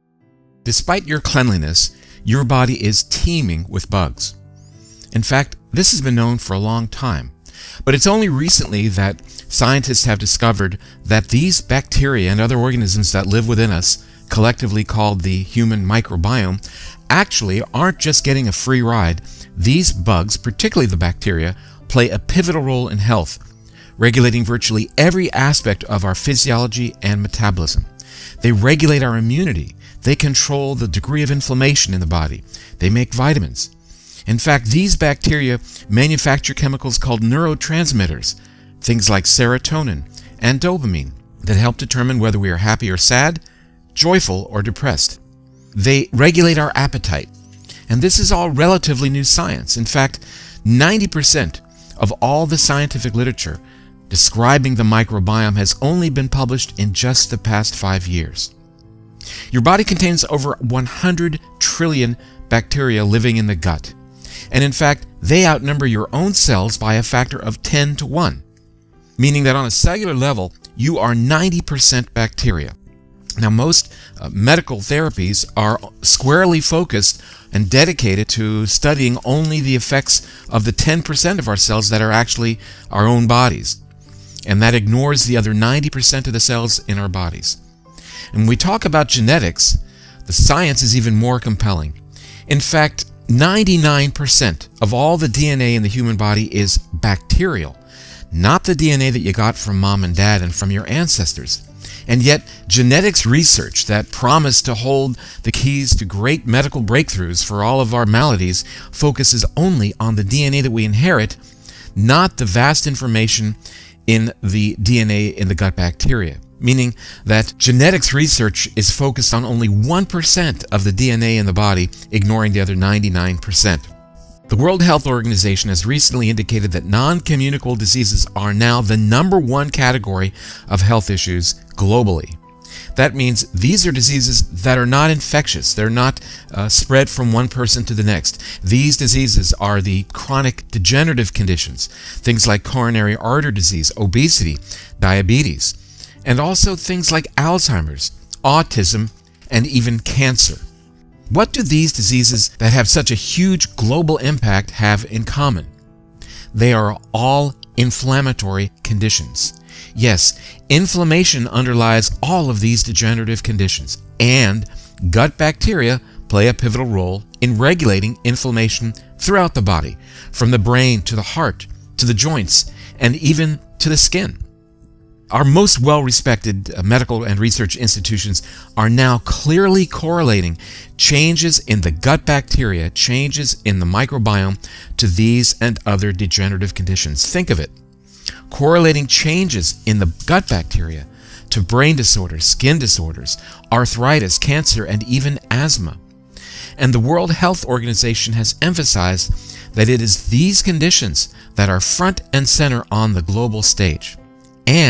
Despite your cleanliness, your body is teeming with bugs. In fact, this has been known for a long time. But it's only recently that scientists have discovered that these bacteria and other organisms that live within us, collectively called the human microbiome, actually aren't just getting a free ride. These bugs, particularly the bacteria, play a pivotal role in health, regulating virtually every aspect of our physiology and metabolism. They regulate our immunity. They control the degree of inflammation in the body. They make vitamins. In fact, these bacteria manufacture chemicals called neurotransmitters, things like serotonin and dopamine, that help determine whether we are happy or sad, joyful or depressed. They regulate our appetite. And this is all relatively new science. In fact, ninety percent of all the scientific literature describing the microbiome has only been published in just the past five years. Your body contains over one hundred trillion bacteria living in the gut. And in fact, they outnumber your own cells by a factor of ten to one, meaning that on a cellular level, you are ninety percent bacteria. Now, most uh, medical therapies are squarely focused and dedicated to studying only the effects of the ten percent of our cells that are actually our own bodies. And that ignores the other ninety percent of the cells in our bodies. And when we talk about genetics, the science is even more compelling. In fact, ninety-nine percent of all the D N A in the human body is bacterial, not the D N A that you got from mom and dad and from your ancestors. And yet, genetics research that promised to hold the keys to great medical breakthroughs for all of our maladies focuses only on the D N A that we inherit, not the vast information in the D N A in the gut bacteria. Meaning that genetics research is focused on only one percent of the D N A in the body, ignoring the other ninety-nine percent. The World Health Organization has recently indicated that non-communicable diseases are now the number one category of health issues globally. That means these are diseases that are not infectious. They're not uh, spread from one person to the next. These diseases are the chronic degenerative conditions, things like coronary artery disease, obesity, diabetes, and also things like Alzheimer's, autism, and even cancer. What do these diseases that have such a huge global impact have in common? They are all inflammatory conditions. Yes, inflammation underlies all of these degenerative conditions, and gut bacteria play a pivotal role in regulating inflammation throughout the body, from the brain to the heart, to the joints, and even to the skin. Our most well-respected medical and research institutions are now clearly correlating changes in the gut bacteria, changes in the microbiome, to these and other degenerative conditions. Think of it. Correlating changes in the gut bacteria to brain disorders, skin disorders, arthritis, cancer, and even asthma. And the World Health Organization has emphasized that it is these conditions that are front and center on the global stage. And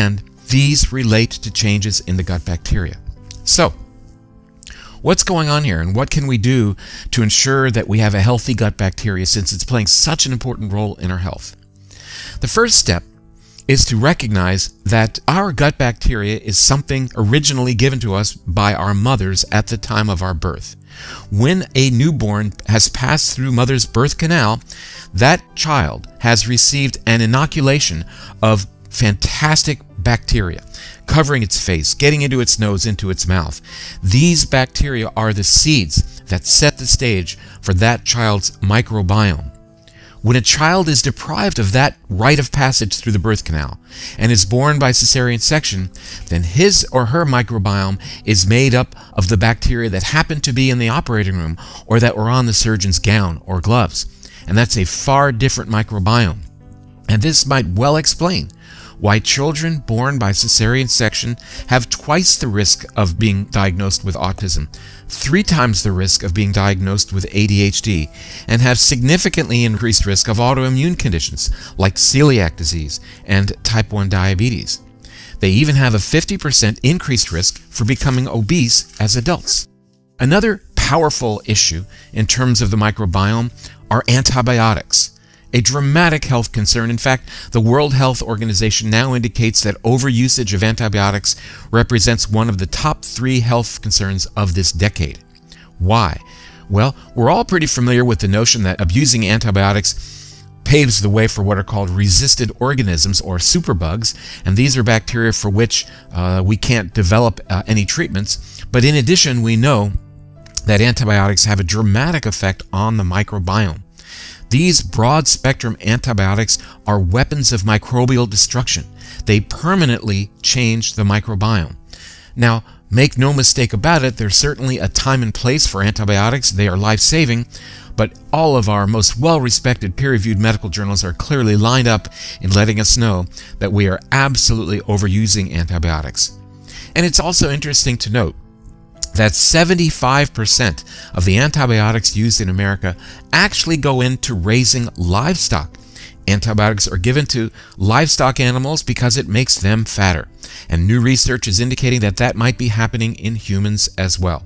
These relate to changes in the gut bacteria. So, what's going on here, and what can we do to ensure that we have a healthy gut bacteria, since it's playing such an important role in our health? The first step is to recognize that our gut bacteria is something originally given to us by our mothers at the time of our birth. When a newborn has passed through mother's birth canal, that child has received an inoculation of fantastic bacteria, covering its face, getting into its nose, into its mouth. These bacteria are the seeds that set the stage for that child's microbiome. When a child is deprived of that rite of passage through the birth canal and is born by cesarean section, then his or her microbiome is made up of the bacteria that happened to be in the operating room or that were on the surgeon's gown or gloves. And that's a far different microbiome. And this might well explain why children born by cesarean section have twice the risk of being diagnosed with autism, three times the risk of being diagnosed with A D H D, and have significantly increased risk of autoimmune conditions like celiac disease and type one diabetes. They even have a fifty percent increased risk for becoming obese as adults. Another powerful issue in terms of the microbiome are antibiotics. A dramatic health concern. In fact, the World Health Organization now indicates that overusage of antibiotics represents one of the top three health concerns of this decade. Why? Well, we're all pretty familiar with the notion that abusing antibiotics paves the way for what are called resistant organisms, or superbugs, and these are bacteria for which uh, we can't develop uh, any treatments. But in addition, we know that antibiotics have a dramatic effect on the microbiome. These broad-spectrum antibiotics are weapons of microbial destruction. They permanently change the microbiome. Now, make no mistake about it, there's certainly a time and place for antibiotics. They are life-saving, but all of our most well-respected peer-reviewed medical journals are clearly lined up in letting us know that we are absolutely overusing antibiotics. And it's also interesting to note that seventy-five percent of the antibiotics used in America actually go into raising livestock. Antibiotics are given to livestock animals because it makes them fatter, and new research is indicating that that might be happening in humans as well.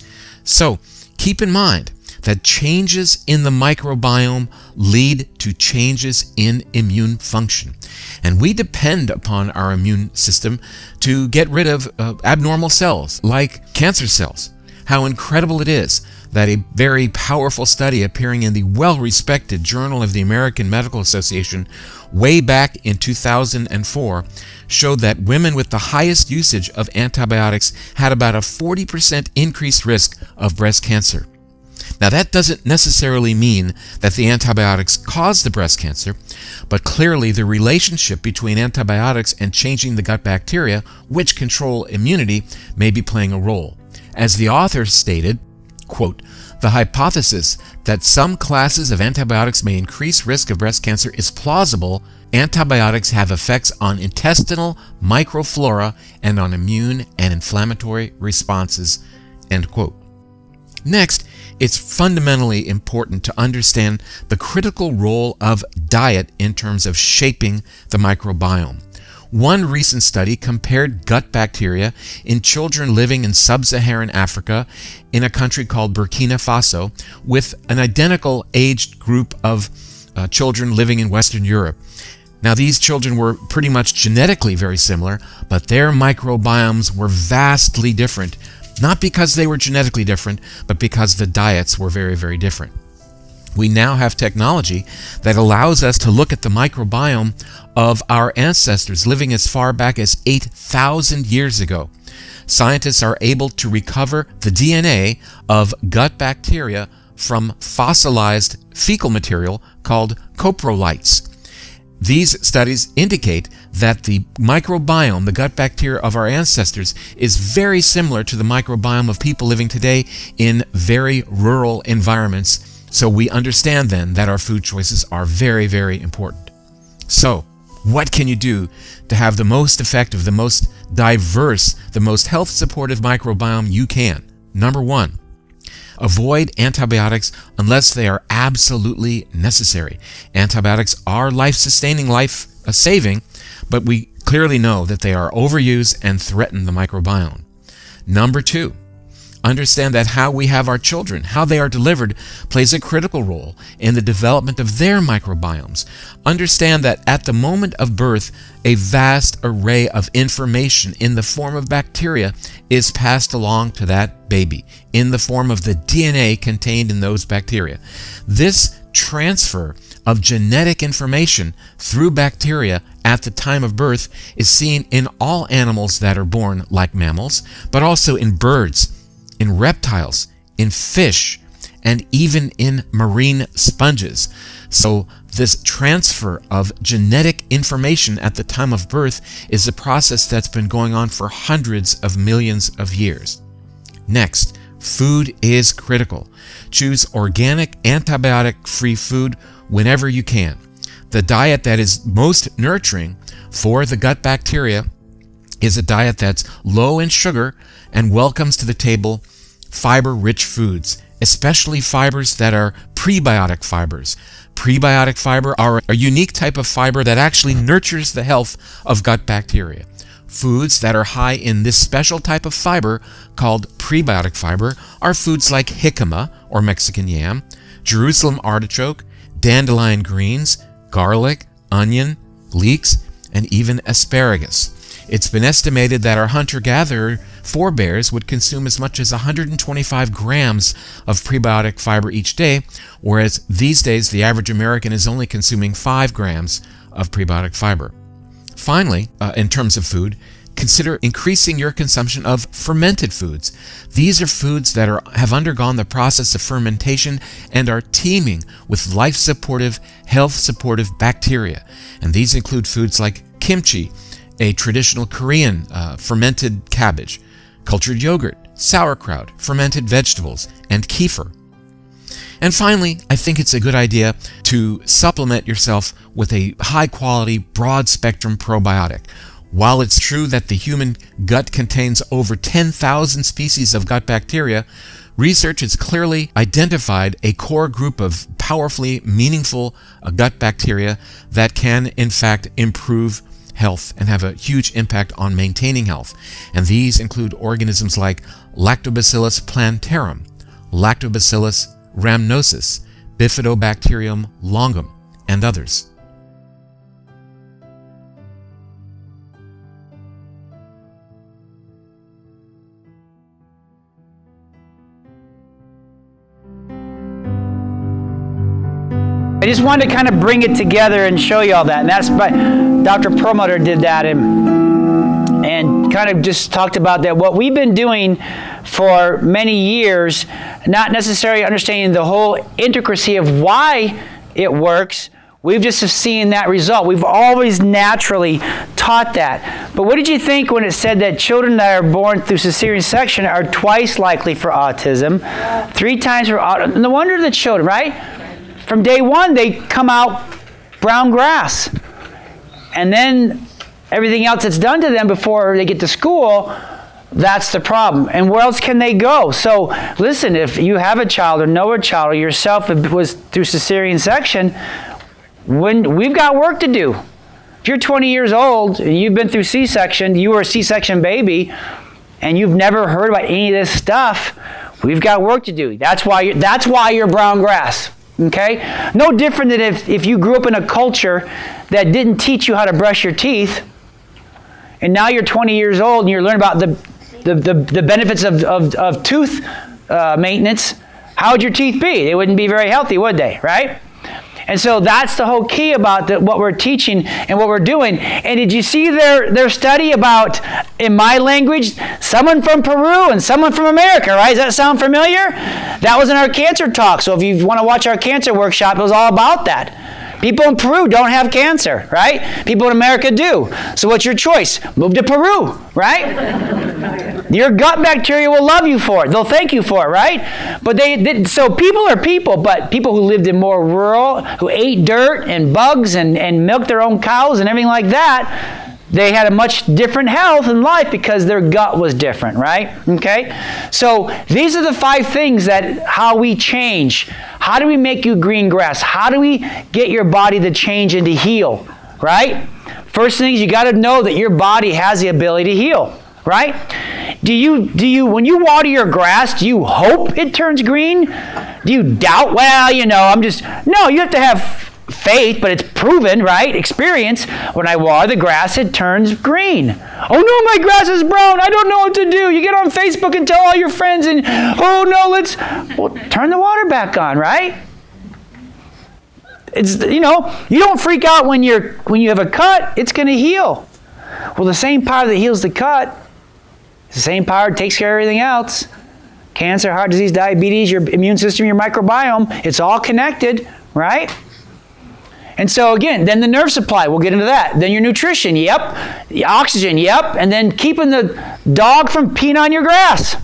So keep in mind that changes in the microbiome lead to changes in immune function. And we depend upon our immune system to get rid of uh, abnormal cells, like cancer cells. How incredible it is that a very powerful study appearing in the well-respected Journal of the American Medical Association way back in two thousand four showed that women with the highest usage of antibiotics had about a forty percent increased risk of breast cancer. Now, that doesn't necessarily mean that the antibiotics cause the breast cancer, but clearly the relationship between antibiotics and changing the gut bacteria, which control immunity, may be playing a role. As the author stated, quote, "The hypothesis that some classes of antibiotics may increase risk of breast cancer is plausible. Antibiotics have effects on intestinal microflora and on immune and inflammatory responses," end quote. Next, it's fundamentally important to understand the critical role of diet in terms of shaping the microbiome. One recent study compared gut bacteria in children living in sub-Saharan Africa in a country called Burkina Faso with an identical aged group of uh, children living in Western Europe. Now, these children were pretty much genetically very similar, but their microbiomes were vastly different. Not because they were genetically different, but because the diets were very, very different. We now have technology that allows us to look at the microbiome of our ancestors living as far back as eight thousand years ago. Scientists are able to recover the D N A of gut bacteria from fossilized fecal material called coprolites. These studies indicate that the microbiome, the gut bacteria of our ancestors, is very similar to the microbiome of people living today in very rural environments. So we understand then that our food choices are very, very important. So, what can you do to have the most effective, the most diverse, the most health-supportive microbiome you can? Number one, avoid antibiotics unless they are absolutely necessary. Antibiotics are life-sustaining, life-saving, but we clearly know that they are overused and threaten the microbiome. Number two, understand that how we have our children, how they are delivered, plays a critical role in the development of their microbiomes. Understand that at the moment of birth, a vast array of information in the form of bacteria is passed along to that baby in the form of the D N A contained in those bacteria. This transfer of genetic information through bacteria at the time of birth is seen in all animals that are born like mammals, but also in birds, in reptiles, in fish, and even in marine sponges. So this transfer of genetic information at the time of birth is a process that's been going on for hundreds of millions of years. Next, food is critical. Choose organic, antibiotic-free food whenever you can. The diet that is most nurturing for the gut bacteria is a diet that's low in sugar and welcomes to the table fiber-rich foods, especially fibers that are prebiotic fibers. Prebiotic fiber are a unique type of fiber that actually nurtures the health of gut bacteria. Foods that are high in this special type of fiber, called prebiotic fiber, are foods like jicama, or Mexican yam, Jerusalem artichoke, dandelion greens, garlic, onion, leeks, and even asparagus. It's been estimated that our hunter-gatherer forebears would consume as much as one hundred twenty-five grams of prebiotic fiber each day, whereas these days the average American is only consuming five grams of prebiotic fiber. Finally, uh, in terms of food, consider increasing your consumption of fermented foods. These are foods that are, have undergone the process of fermentation and are teeming with life-supportive, health-supportive bacteria. And these include foods like kimchi, a traditional Korean uh, fermented cabbage, cultured yogurt, sauerkraut, fermented vegetables, and kefir. And finally, I think it's a good idea to supplement yourself with a high-quality, broad-spectrum probiotic. While it's true that the human gut contains over ten thousand species of gut bacteria, research has clearly identified a core group of powerfully meaningful uh, gut bacteria that can, in fact, improve health and have a huge impact on maintaining health. And these include organisms like Lactobacillus plantarum, Lactobacillus rhamnosus, Bifidobacterium longum, and others. I just wanted to kind of bring it together and show you all that. And that's by Doctor Perlmutter did that and, and kind of just talked about that. What we've been doing for many years, not necessarily understanding the whole intricacy of why it works, we've just seen that result. We've always naturally taught that. But what did you think when it said that children that are born through cesarean section are twice likely for autism, three times for autism? No wonder the children, right? From day one, they come out brown grass. And then everything else that's done to them before they get to school, that's the problem. And where else can they go? So listen, if you have a child or know a child or yourself was through cesarean section, when we've got work to do. If you're twenty years old and you've been through C-section, you were a C-section baby, and you've never heard about any of this stuff, we've got work to do. That's why you're, that's why you're brown grass. Okay? No different than if, if you grew up in a culture that didn't teach you how to brush your teeth, and now you're twenty years old and you're learning about the, the, the, the benefits of, of, of tooth uh, maintenance. How would your teeth be? They wouldn't be very healthy, would they? Right? And so that's the whole key about the, what we're teaching and what we're doing. And did you see their, their study about, in my language, someone from Peru and someone from America, right? Does that sound familiar? That was in our cancer talk. So if you want to watch our cancer workshop, it was all about that. People in Peru don't have cancer, right? People in America do. So what's your choice? Move to Peru, right? Your gut bacteria will love you for it. They'll thank you for it, right? But they, they so people are people, but people who lived in more rural, who ate dirt and bugs and, and milked their own cows and everything like that, they had a much different health in life because their gut was different, right? Okay? So these are the five things that how we change. How do we make you green grass? How do we get your body to change and to heal, right? First thing is you got to know that your body has the ability to heal, right? Do you, do you, when you water your grass, do you hope it turns green? Do you doubt, well, you know, I'm just, no, you have to have faith, but it's proven, right? Experience. When I water the grass, it turns green. Oh no, my grass is brown. I don't know what to do. You get on Facebook and tell all your friends and, oh no, let's, well, turn the water back on, right? It's, you know, you don't freak out when you're, when you have a cut, it's going to heal. Well, the same power that heals the cut, the same power that takes care of everything else. Cancer, heart disease, diabetes, your immune system, your microbiome, it's all connected, right? And so again, then the nerve supply, we'll get into that. Then your nutrition, yep. The oxygen, yep. And then keeping the dog from peeing on your grass.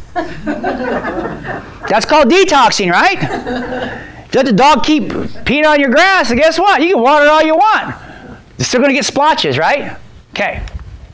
That's called detoxing, right? Let the dog keep peeing on your grass, and guess what? You can water it all you want. You're still going to get splotches, right? Okay.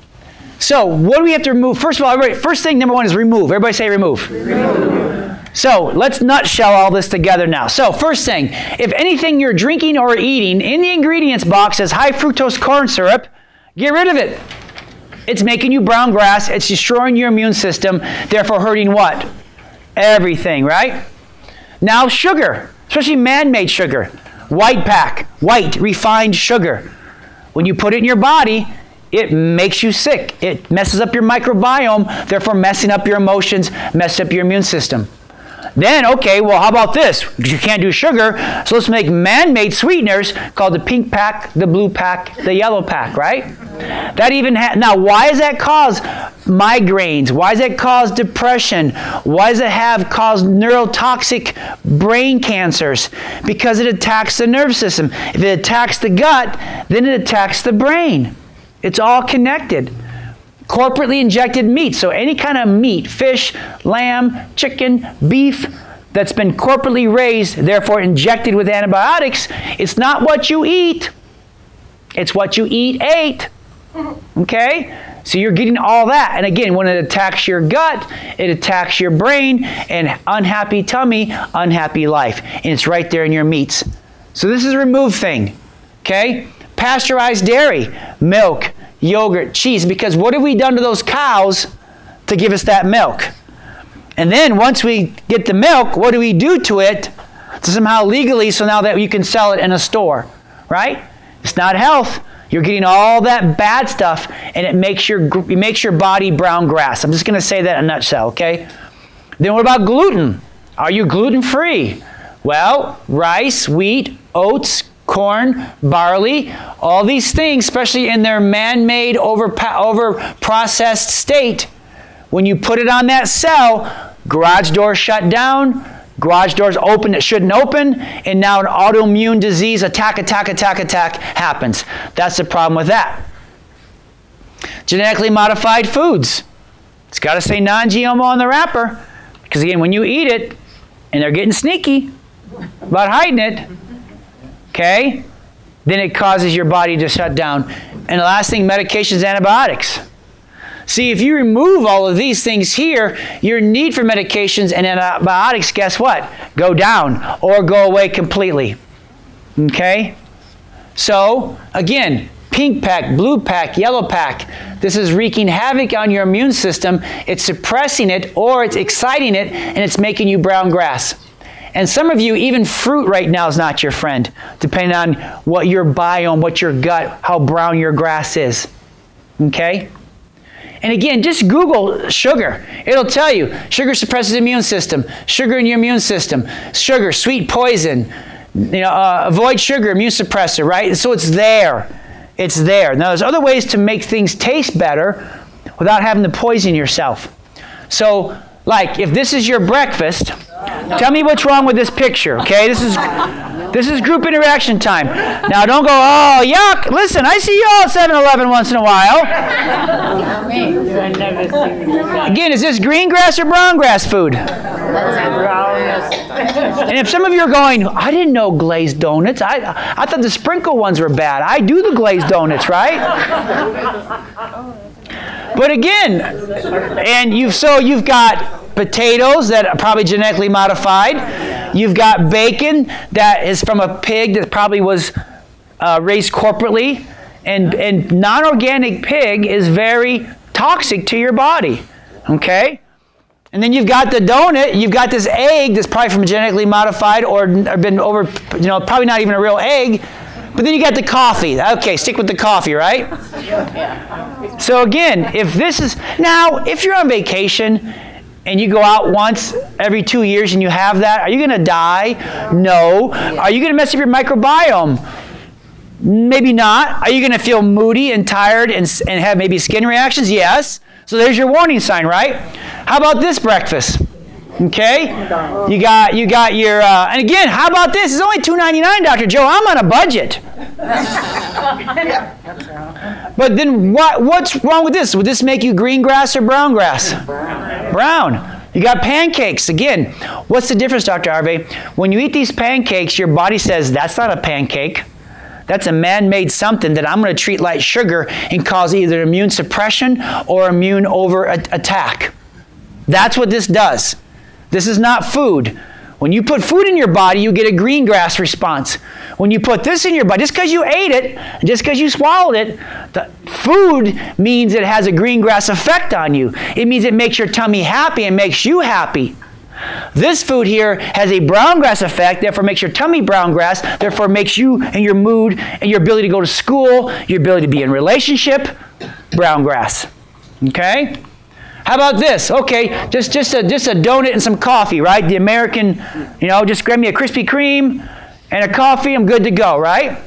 So what do we have to remove? First of all, everybody, first thing, number one, is remove. Everybody say remove. Remove. So let's nutshell all this together now. So first thing, if anything you're drinking or eating in the ingredients box has high fructose corn syrup, get rid of it. It's making you brown grass. It's destroying your immune system, therefore hurting what? Everything, right? Now sugar, especially man-made sugar. White pack, white, refined sugar. When you put it in your body, it makes you sick. It messes up your microbiome, therefore messing up your emotions, messing up your immune system. Then, okay, well, how about this? You can't do sugar, so let's make man-made sweeteners called the pink pack, the blue pack, the yellow pack, right? That even ha now, why does that cause migraines? Why does that cause depression? Why does it have cause neurotoxic brain cancers? Because it attacks the nerve system. If it attacks the gut, then it attacks the brain. It's all connected. Corporately injected meat, so any kind of meat, fish, lamb, chicken, beef, that's been corporately raised, therefore injected with antibiotics, it's not what you eat. It's what you eat ate. Okay? So you're getting all that. And again, when it attacks your gut, it attacks your brain, and unhappy tummy, unhappy life. And it's right there in your meats. So this is a remove thing. Okay? Pasteurized dairy, milk, yogurt, cheese, because what have we done to those cows to give us that milk? And then once we get the milk, what do we do to it to somehow legally so now that you can sell it in a store, right? It's not health. You're getting all that bad stuff, and it makes your, it makes your body brown grass. I'm just going to say that in a nutshell, okay? Then what about gluten? Are you gluten-free? Well, rice, wheat, oats, corn, barley, all these things, especially in their man-made, over, over-processed state, when you put it on that cell, garage doors shut down, garage doors open that shouldn't open, and now an autoimmune disease attack, attack, attack, attack happens. That's the problem with that. Genetically modified foods. It's got to say non G M O on the wrapper, because again, when you eat it, and they're getting sneaky about hiding it, okay, then it causes your body to shut down. And the last thing, medications, antibiotics. See, if you remove all of these things here, your need for medications and antibiotics, guess what? Go down or go away completely. Okay? So, again, pink pack, blue pack, yellow pack. This is wreaking havoc on your immune system. It's suppressing it, or it's exciting it, and it's making you brown grass. And some of you, even fruit right now is not your friend, depending on what your biome, what your gut, how brown your grass is. Okay? And again, just Google sugar. It'll tell you, sugar suppresses the immune system. Sugar in your immune system. Sugar, sweet poison. You know, uh, avoid sugar, immune suppressor, right? So it's there. It's there. Now, there's other ways to make things taste better without having to poison yourself. So, like, if this is your breakfast, tell me what's wrong with this picture, okay? This is, this is group interaction time. Now, don't go, oh, yuck. Listen, I see you all at seven eleven once in a while. Again, is this green grass or brown grass food? And if some of you are going, I didn't know glazed donuts. I, I thought the sprinkle ones were bad. I do the glazed donuts, right? But again, and you've so you've got potatoes that are probably genetically modified. You've got bacon that is from a pig that probably was uh, raised corporately. And, and non-organic pig is very toxic to your body. Okay? And then you've got the donut, you've got this egg that's probably from genetically modified or, or been over, you know, probably not even a real egg. But then you got the coffee. Okay, stick with the coffee, right? So again, if this is, now, if you're on vacation and you go out once every two years and you have that, are you going to die? No. Are you going to mess up your microbiome? Maybe not. Are you going to feel moody and tired and, and have maybe skin reactions? Yes. So there's your warning sign, right? How about this breakfast? Okay, you got you got your uh, and again, how about this? It's only two ninety-nine, Doctor Joe. I'm on a budget. But then what? What's wrong with this? Would this make you green grass or brown grass? Brown. You got pancakes. Again, what's the difference, Doctor Arvay? When you eat these pancakes, your body says that's not a pancake. That's a man-made something that I'm going to treat like sugar and cause either immune suppression or immune over attack. That's what this does. This is not food. When you put food in your body, you get a green grass response. When you put this in your body, just because you ate it, just because you swallowed it, the food means it has a green grass effect on you. It means it makes your tummy happy and makes you happy. This food here has a brown grass effect, therefore makes your tummy brown grass, therefore makes you and your mood and your ability to go to school, your ability to be in relationship, brown grass. Okay? How about this? Okay, just, just, a, just a donut and some coffee, right? The American, you know, just grab me a Krispy Kreme and a coffee, I'm good to go, right?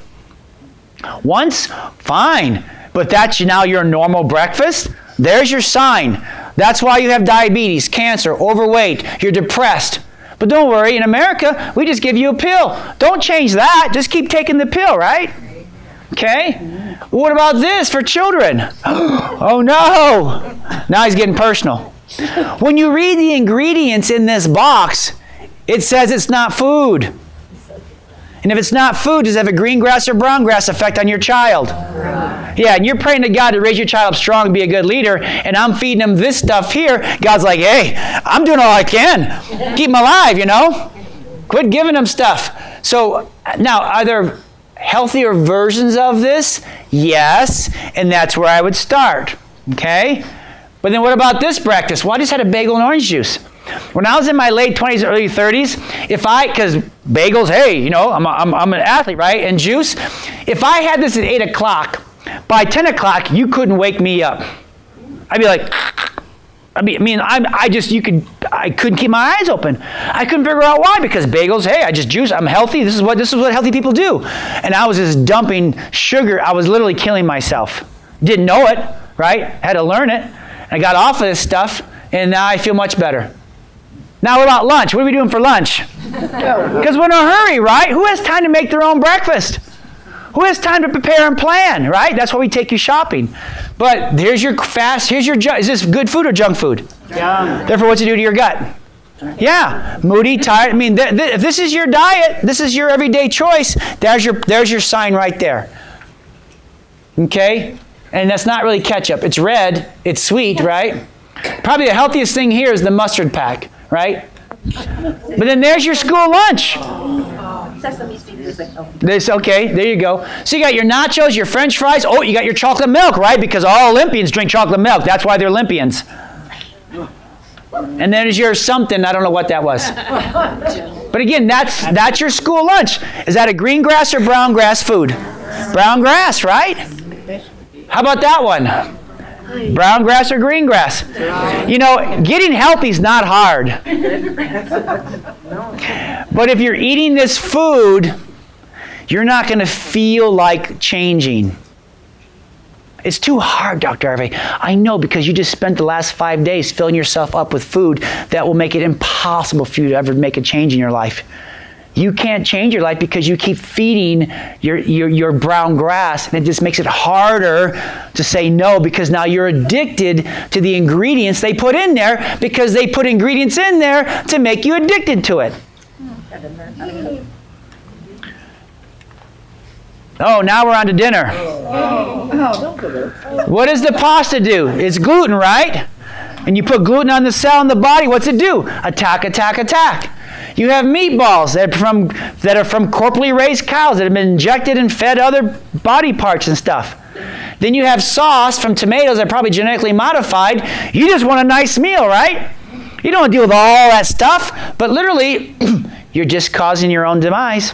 Once, fine. But that's now your normal breakfast. There's your sign. That's why you have diabetes, cancer, overweight, you're depressed. But don't worry, in America, we just give you a pill. Don't change that. Just keep taking the pill, right? Okay? What about this for children? Oh no! Now he's getting personal. When you read the ingredients in this box, it says it's not food. And if it's not food, does it have a green grass or brown grass effect on your child? Yeah, and you're praying to God to raise your child up strong and be a good leader, and I'm feeding him this stuff here. God's like, hey, I'm doing all I can. Keep him alive, you know? Quit giving him stuff. So now, are there healthier versions of this? Yes, and that's where I would start, okay? But then what about this breakfast? Well, I just had a bagel and orange juice. When I was in my late twenties, early thirties, if I, because bagels, hey, you know, I'm, a, I'm, I'm an athlete, right? And juice, if I had this at eight o'clock, by ten o'clock, you couldn't wake me up. I'd be like, I mean, I mean, I'm, I just, you could, I couldn't keep my eyes open. I couldn't figure out why, because bagels, hey, I just juice, I'm healthy, this is what, this is what healthy people do. And I was just dumping sugar, I was literally killing myself. Didn't know it, right? Had to learn it. And I got off of this stuff, and now I feel much better. Now what about lunch? What are we doing for lunch? Because we're in a hurry, right? Who has time to make their own breakfast? Who has time to prepare and plan, right? That's why we take you shopping. But here's your fast, here's your junk. Is this good food or junk food? Junk. Therefore, what's it do to your gut? Yeah, moody, tired. I mean, th th if this is your diet, this is your everyday choice, there's your, there's your sign right there. Okay? And that's not really ketchup. It's red, it's sweet, right? Probably the healthiest thing here is the mustard pack, right? But then there's your school lunch. Sesame seed is like, This, okay, there you go. So you got your nachos, your French fries. Oh, you got your chocolate milk, right? Because all Olympians drink chocolate milk. That's why they're Olympians. And then there's your something. I don't know what that was. But again, that's that's your school lunch. Is that a green grass or brown grass food? Brown grass, right? How about that one? Brown grass or green grass? You know, getting healthy is not hard. But if you're eating this food, you're not going to feel like changing. It's too hard, Doctor Arvay. I know, because you just spent the last five days filling yourself up with food that will make it impossible for you to ever make a change in your life. You can't change your life because you keep feeding your, your, your brown grass, and it just makes it harder to say no, because now you're addicted to the ingredients they put in there, because they put ingredients in there to make you addicted to it. Oh, now we're on to dinner. What does the pasta do? It's gluten, right? And you put gluten on the cell in the body, what's it do? Attack, attack, attack. You have meatballs that are from, that are from corporally raised cows that have been injected and fed other body parts and stuff. Then you have sauce from tomatoes that are probably genetically modified. You just want a nice meal, right? You don't want to deal with all that stuff, but literally, you're just causing your own demise.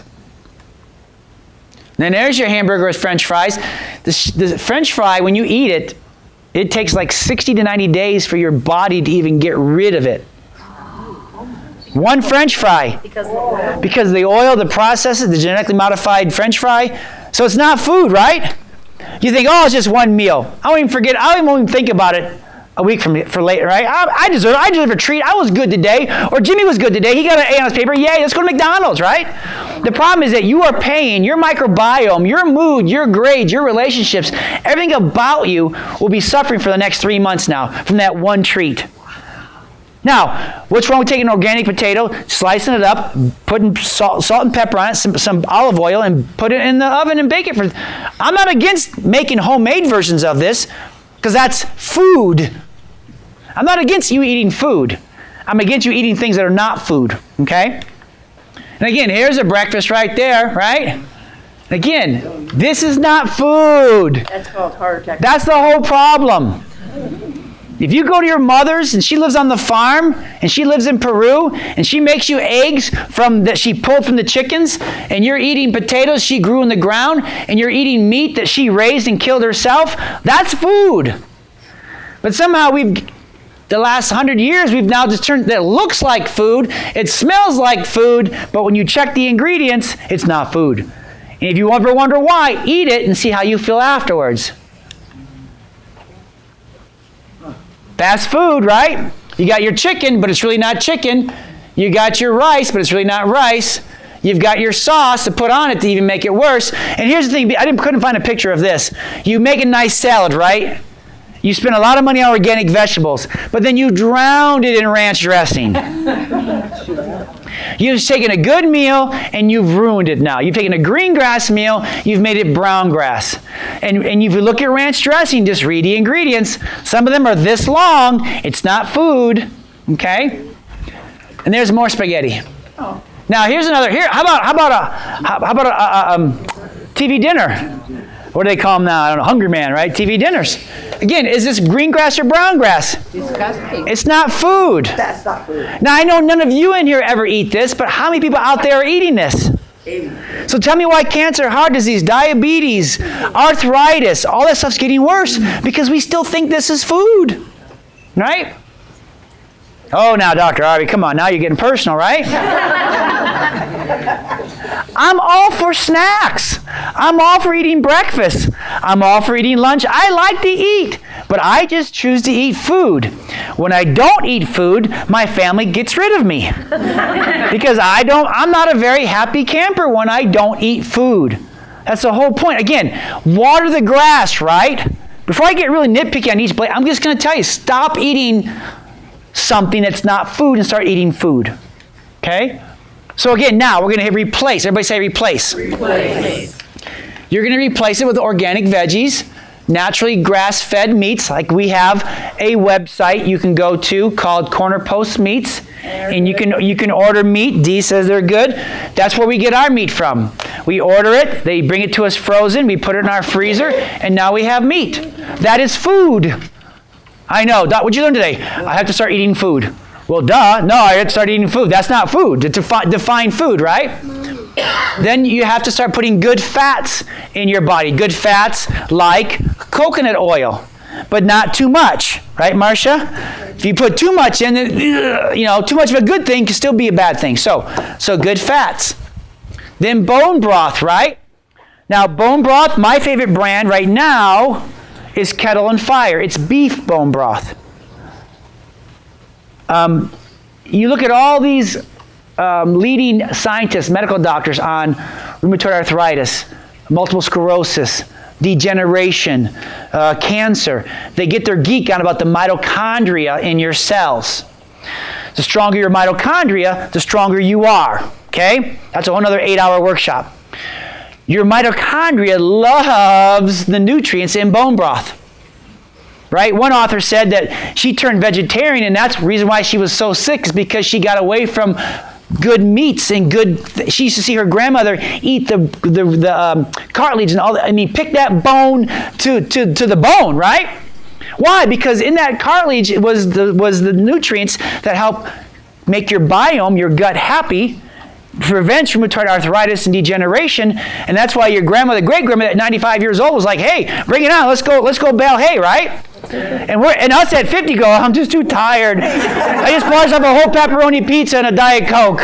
Then there's your hamburger with French fries. The, the French fry, when you eat it, it takes like sixty to ninety days for your body to even get rid of it. One French fry. Because of the oil. Because of the oil, the processes, the genetically modified French fry. So it's not food, right? You think, oh, it's just one meal. I won't even forget, I won't even think about it a week from for later, right? I, I deserve I deserve a treat. I was good today. Or Jimmy was good today. He got an A on his paper. Yay, let's go to McDonald's, right? The problem is that you are paying your microbiome, your mood, your grades, your relationships, everything about you will be suffering for the next three months now from that one treat. Now, what's wrong with taking an organic potato, slicing it up, putting salt, salt and pepper on it, some, some olive oil, and put it in the oven and bake it for... I'm not against making homemade versions of this, because that's food. I'm not against you eating food. I'm against you eating things that are not food, okay? And again, here's a breakfast right there, right? Again, this is not food. That's called heart attack. That's the whole problem. If you go to your mother's and she lives on the farm and she lives in Peru and she makes you eggs from that she pulled from the chickens and you're eating potatoes she grew in the ground and you're eating meat that she raised and killed herself, that's food. But somehow we've, the last hundred years, we've now just turned, that looks like food, it smells like food, but when you check the ingredients, it's not food. And if you ever wonder why, eat it and see how you feel afterwards. Fast food, right? You got your chicken, but it's really not chicken. You got your rice, but it's really not rice. You've got your sauce to put on it to even make it worse. And here's the thing, I didn't, couldn't find a picture of this. You make a nice salad, right? You spend a lot of money on organic vegetables, but then you drowned it in ranch dressing. You've taken a good meal and you've ruined it now. You've taken a green grass meal, you've made it brown grass. And, and if you look at ranch dressing, just read the ingredients. Some of them are this long. It's not food, okay? And there's more spaghetti. Oh. Now here's another. Here, how about how about a how, how about a, a um, T V dinner? What do they call them now? I don't know. Hungry Man, right? T V dinners. Again, is this green grass or brown grass? Disgusting. It's not food. That's not food. Now, I know none of you in here ever eat this, but how many people out there are eating this? So tell me why cancer, heart disease, diabetes, arthritis, all that stuff's getting worse because we still think this is food, right? Oh, now, Doctor Arvay, come on. Now you're getting personal, right? I'm all for snacks. I'm all for eating breakfast. I'm all for eating lunch. I like to eat, but I just choose to eat food. When I don't eat food, my family gets rid of me because I don't, I'm not a very happy camper when I don't eat food. That's the whole point. Again, water the grass, right? Before I get really nitpicky on each plate, I'm just going to tell you, stop eating something that's not food and start eating food. Okay? So again, now we're going to replace. Everybody say replace. Replace. You're going to replace it with organic veggies, naturally grass-fed meats. Like we have a website you can go to called Corner Post Meats, and you can you can order meat. Dee says they're good. That's where we get our meat from. We order it. They bring it to us frozen. We put it in our freezer, and now we have meat. That is food. I know. Doc, what'd you learn today? I have to start eating food. Well, duh. No, I have to start eating food. That's not food. To defi- define food, right? Then you have to start putting good fats in your body. Good fats like coconut oil, but not too much. Right, Marcia? If you put too much in, you know, too much of a good thing can still be a bad thing. So, so good fats. Then bone broth, right? Now, bone broth, my favorite brand right now is Kettle and Fire. It's beef bone broth. Um, you look at all these um, leading scientists, medical doctors on rheumatoid arthritis, multiple sclerosis, degeneration, uh, cancer. They get their geek on about the mitochondria in your cells. The stronger your mitochondria, the stronger you are. Okay? That's a whole other eight-hour workshop. Your mitochondria loves the nutrients in bone broth. Right? One author said that she turned vegetarian, and that's the reason why she was so sick, is because she got away from good meats and good, th- she used to see her grandmother eat the, the, the um, cartilage and all that. I mean, pick that bone to, to, to the bone, right? Why? Because in that cartilage was the, was the nutrients that help make your biome, your gut happy, prevents rheumatoid arthritis and degeneration, and that's why your grandmother, great-grandmother at ninety-five years old was like, hey, bring it on, let's go, let's go bale hay, right? And we're and us at fifty go, I'm just too tired. I just bought myself a whole pepperoni pizza and a Diet Coke.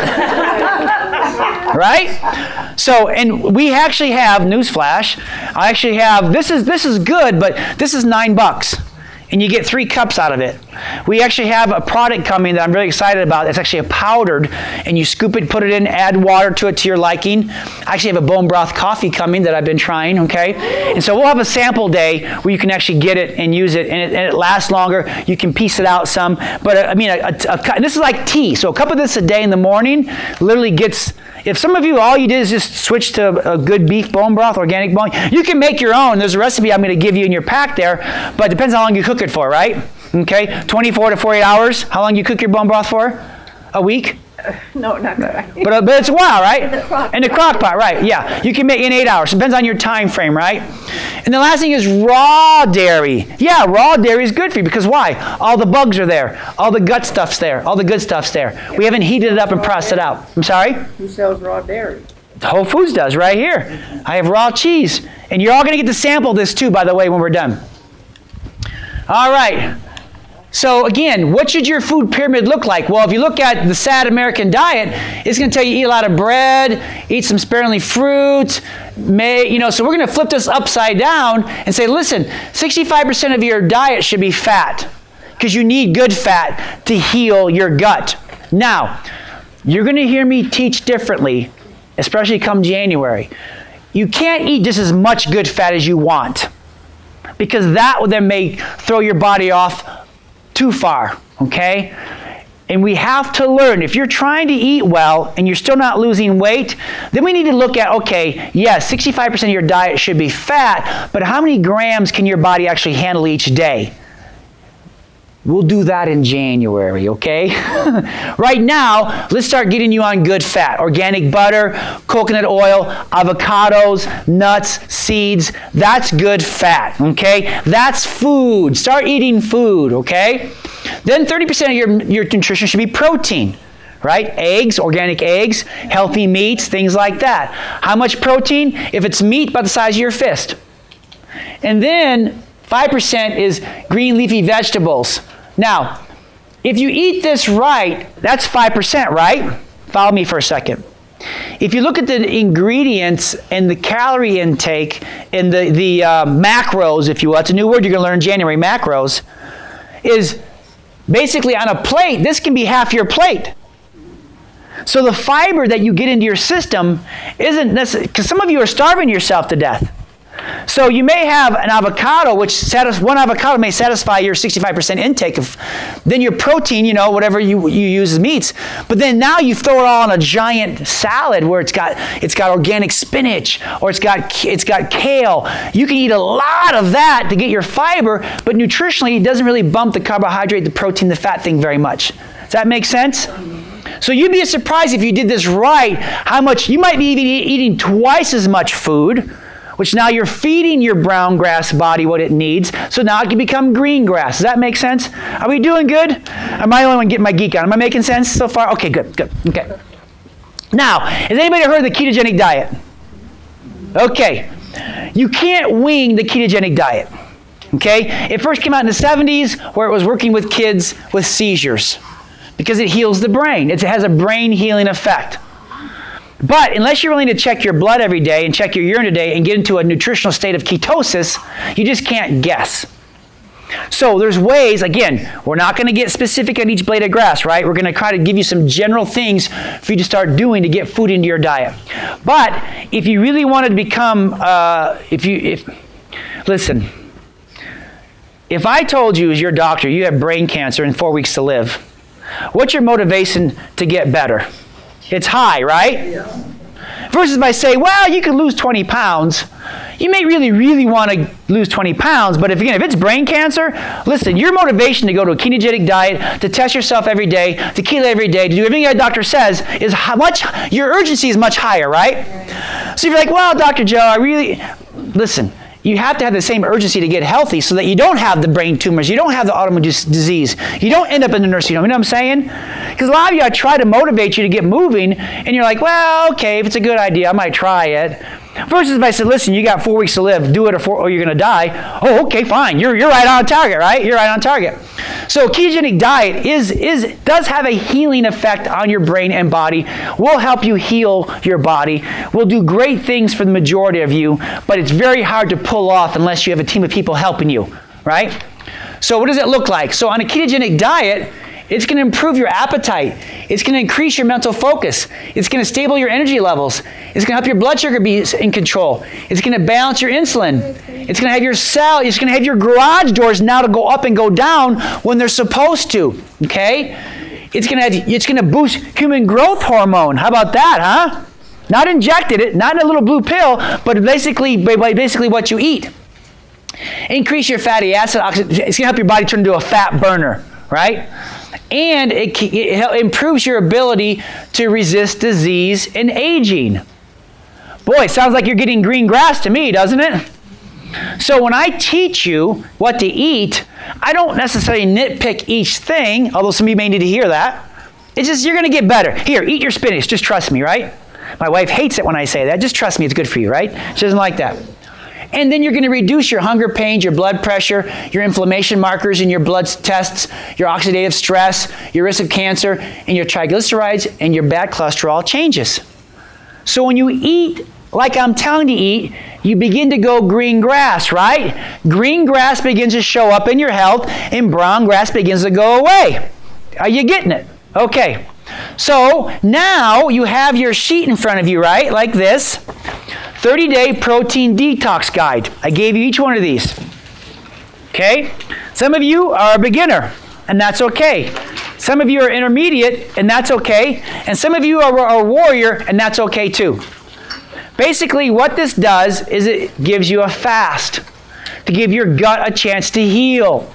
Right? So, and we actually have, newsflash, I actually have, this is this is good, but this is nine bucks. And you get three cups out of it. We actually have a product coming that I'm really excited about. It's actually a powdered, and you scoop it, put it in, add water to it to your liking. I actually have a bone broth coffee coming that I've been trying, okay? And so we'll have a sample day where you can actually get it and use it, and it, and it lasts longer. You can piece it out some. But, uh, I mean, a, a, a, this is like tea. So a cup of this a day in the morning literally gets... If some of you, all you did is just switch to a good beef bone broth, organic bone, you can make your own. There's a recipe I'm going to give you in your pack there, but it depends how long you cook it for, right? Okay, twenty-four to forty-eight hours. How long you cook your bone broth for? A week? Uh, no, not quite. But, uh, but it's a while, right? In the crock In the crock pot, right, yeah. You can make in eight hours. Depends on your time frame, right? And the last thing is raw dairy. Yeah, raw dairy is good for you because why? All the bugs are there. All the gut stuff's there. All the good stuff's there. We haven't heated it up and processed it out. I'm sorry? Who sells raw dairy? Whole Foods does right here. I have raw cheese. And you're all going to get to sample this too, by the way, when we're done. All right. So again, what should your food pyramid look like? Well, if you look at the sad American diet, it's going to tell you eat a lot of bread, eat some sparingly fruit, may, you know, so we're going to flip this upside down and say, listen, sixty-five percent of your diet should be fat because you need good fat to heal your gut. Now, you're going to hear me teach differently, especially come January. You can't eat just as much good fat as you want because that would then may throw your body off too far, okay? And we have to learn, if you're trying to eat well and you're still not losing weight, then we need to look at, okay, yes, sixty-five percent of your diet should be fat, but how many grams can your body actually handle each day? We'll do that in January, okay? Right now, let's start getting you on good fat. Organic butter, coconut oil, avocados, nuts, seeds. That's good fat, okay? That's food. Start eating food, okay? Then thirty percent of your, your nutrition should be protein, right? Eggs, organic eggs, healthy meats, things like that. How much protein? If it's meat, about the size of your fist. And then five percent is green leafy vegetables. Now, if you eat this right, that's five percent, right? Follow me for a second. If you look at the ingredients and the calorie intake and the, the uh, macros, if you will, it's a new word you're going to learn in January, macros, is basically on a plate, this can be half your plate. So the fiber that you get into your system isn't necessarily, because some of you are starving yourself to death. So you may have an avocado, which satis- one avocado may satisfy your sixty-five percent intake of, then your protein, you know, whatever you, you use as meats. But then now you throw it all on a giant salad where it's got it's got organic spinach or it's got it's got kale. You can eat a lot of that to get your fiber, but nutritionally it doesn't really bump the carbohydrate, the protein, the fat thing very much. Does that make sense? So you'd be surprised if you did this right, how much you might be even eating twice as much food, which now you're feeding your brown grass body what it needs, so now it can become green grass. Does that make sense? Are we doing good? Am I the only one getting my geek on? Am I making sense so far? Okay, good, good, okay. Now, has anybody heard of the ketogenic diet? Okay, you can't wing the ketogenic diet, okay? It first came out in the seventies where it was working with kids with seizures because it heals the brain. It has a brain healing effect. But unless you're willing to check your blood every day and check your urine today and get into a nutritional state of ketosis, you just can't guess. So there's ways, again, we're not going to get specific on each blade of grass, right? We're going to try to give you some general things for you to start doing to get food into your diet. But if you really wanted to become, uh, if you, if, listen, if I told you as your doctor you have brain cancer and four weeks to live, what's your motivation to get better? It's high, right? Yeah. Versus if I say, well, you can lose twenty pounds, You may really, really want to lose twenty pounds, but if, again, if it's brain cancer, listen, your motivation to go to a ketogenic diet, to test yourself every day, to keto every day, to do everything your doctor says, is how much, your urgency is much higher, right? So if you're like, well, Doctor Joe, I really, listen, you have to have the same urgency to get healthy so that you don't have the brain tumors, you don't have the autoimmune disease, you don't end up in the nursing home. You know what I'm saying? Because a lot of you, I try to motivate you to get moving, and you're like, well, okay, if it's a good idea, I might try it. Versus if I said, listen, you got four weeks to live, do it or, four, or you're going to die. Oh, okay, fine. You're, you're right on target, right? You're right on target. So ketogenic diet is, is, does have a healing effect on your brain and body, will help you heal your body, will do great things for the majority of you, but it's very hard to pull off unless you have a team of people helping you, right? So what does it look like? So on a ketogenic diet, it's going to improve your appetite. It's going to increase your mental focus. It's going to stabilize your energy levels. It's going to help your blood sugar be in control. It's going to balance your insulin. It's going to have your cell, it's going to have your garage doors now to go up and go down when they're supposed to, okay? It's going to have, it's going to boost human growth hormone. How about that, huh? Not injected it, not in a little blue pill, but basically, basically what you eat. Increase your fatty acid oxidation. It's going to help your body turn into a fat burner, right? And it, it improves your ability to resist disease and aging. Boy, sounds like you're getting green grass to me, doesn't it? So when I teach you what to eat, I don't necessarily nitpick each thing, although some of you may need to hear that. It's just you're going to get better. Here, eat your spinach. Just trust me, right? My wife hates it when I say that. Just trust me, it's good for you, right? She doesn't like that. And then you're going to reduce your hunger pains, your blood pressure, your inflammation markers in your blood tests, your oxidative stress, your risk of cancer, and your triglycerides and your bad cholesterol changes. So when you eat like I'm telling you to eat, you begin to go green grass, right? Green grass begins to show up in your health, and brown grass begins to go away. Are you getting it? Okay. So now you have your sheet in front of you, right? Like this. thirty-day protein detox guide. I gave you each one of these. Okay? Some of you are a beginner, and that's okay. Some of you are intermediate, and that's okay. And some of you are a warrior, and that's okay too. Basically, what this does is it gives you a fast to give your gut a chance to heal.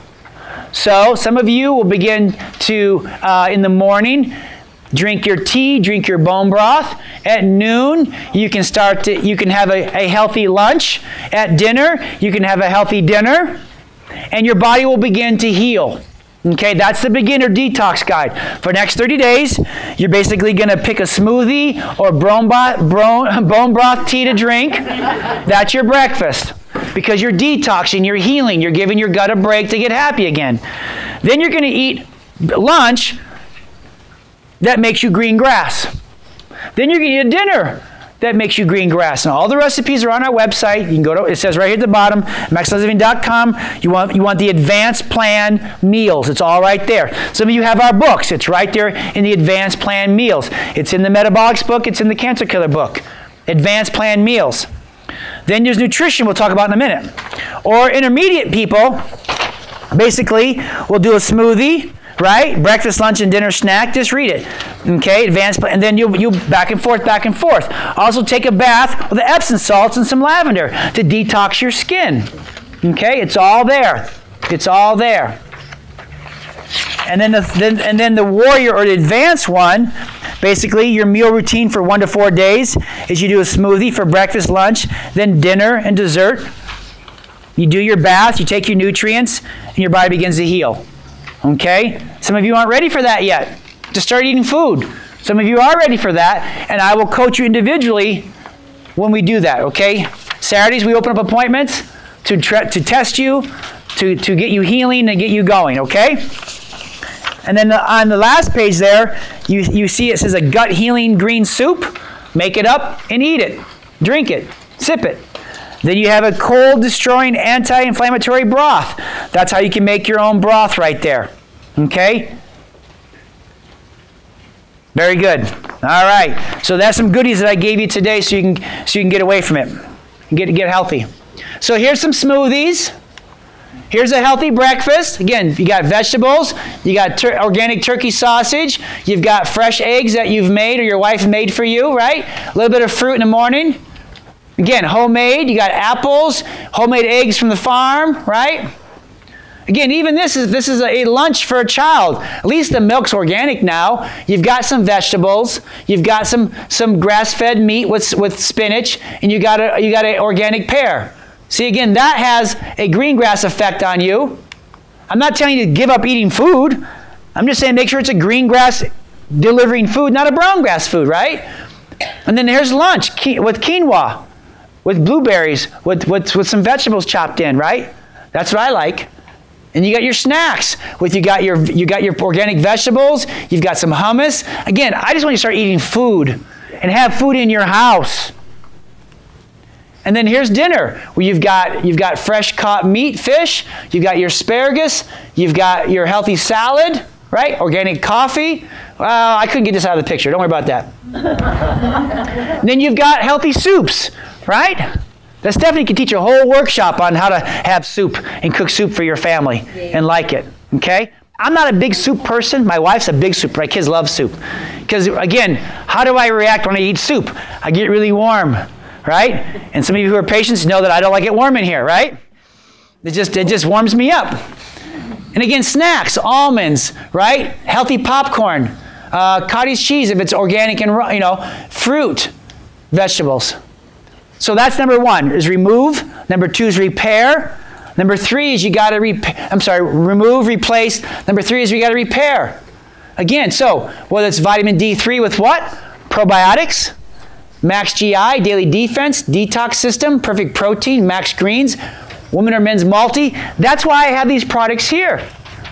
So some of you will begin to, uh, in the morning, drink your tea, drink your bone broth. At noon, you can start to, you can have a, a healthy lunch. At dinner, you can have a healthy dinner. And your body will begin to heal. Okay, that's the beginner detox guide. For the next thirty days, you're basically going to pick a smoothie or bone broth, bone broth tea to drink. That's your breakfast. Because you're detoxing, you're healing, you're giving your gut a break to get happy again. Then you're going to eat lunch that makes you green grass. Then you're going to eat a dinner that makes you green grass. And all the recipes are on our website. You can go to, it says right here at the bottom, max living dot com. You want, you want the advanced plan meals. It's all right there. Some of you have our books. It's right there in the advanced plan meals. It's in the metabolics book. It's in the cancer killer book. Advanced plan meals. Then there's nutrition we'll talk about in a minute. Or intermediate people, basically, will do a smoothie, right? Breakfast, lunch, and dinner snack. Just read it. Okay, advanced, and then you you back and forth, back and forth. Also take a bath with the Epsom salts and some lavender to detox your skin. Okay, it's all there. It's all there. And then the then, and then the warrior or the advanced one, basically your meal routine for one to four days is you do a smoothie for breakfast, lunch, then dinner and dessert. You do your bath, you take your nutrients, and your body begins to heal. Okay? Some of you aren't ready for that yet. To start eating food. Some of you are ready for that, and I will coach you individually when we do that, okay? Saturdays we open up appointments to, to test you, to, to get you healing and get you going, okay? And then the, on the last page there, you, you see it says a gut healing green soup. Make it up and eat it. Drink it. Sip it. Then you have a cold destroying anti-inflammatory broth. That's how you can make your own broth right there. Okay? Very good. All right. So that's some goodies that I gave you today so you can so you can get away from it and get get healthy. So here's some smoothies. Here's a healthy breakfast. Again, you got vegetables, you got tur- organic turkey sausage, you've got fresh eggs that you've made or your wife made for you, right? A little bit of fruit in the morning. Again, homemade, you got apples, homemade eggs from the farm, right? Again, even this is this is a lunch for a child. At least the milk's organic now. You've got some vegetables, you've got some some grass-fed meat with with spinach, and you got a you got an organic pear. See, again, that has a green grass effect on you. I'm not telling you to give up eating food. I'm just saying make sure it's a green grass delivering food, not a brown grass food, right? And then here's lunch with quinoa, with blueberries, with, with, with some vegetables chopped in, right? That's what I like. And you got your snacks with you got your you got your organic vegetables, you've got some hummus. Again, I just want you to start eating food and have food in your house. And then here's dinner, where you've got you've got fresh caught meat, fish, you've got your asparagus, you've got your healthy salad, right? Organic coffee. Well, I couldn't get this out of the picture. Don't worry about that. Then you've got healthy soups, right? That Stephanie can teach a whole workshop on how to have soup and cook soup for your family and like it, okay? I'm not a big soup person. My wife's a big soup. My kids love soup. Because, again, how do I react when I eat soup? I get really warm, right? And some of you who are patients know that I don't like it warm in here, right? It just, it just warms me up. And, again, snacks, almonds, right? Healthy popcorn, uh, cottage cheese if it's organic and, you know, fruit, vegetables. So that's number one, is remove. Number two is repair. Number three is you got to repair. I'm sorry, remove, replace. Number three is we got to repair. Again, so whether it's vitamin D three with what? Probiotics, Max G I, Daily Defense, Detox System, Perfect Protein, Max Greens, Women or Men's Multi. That's why I have these products here.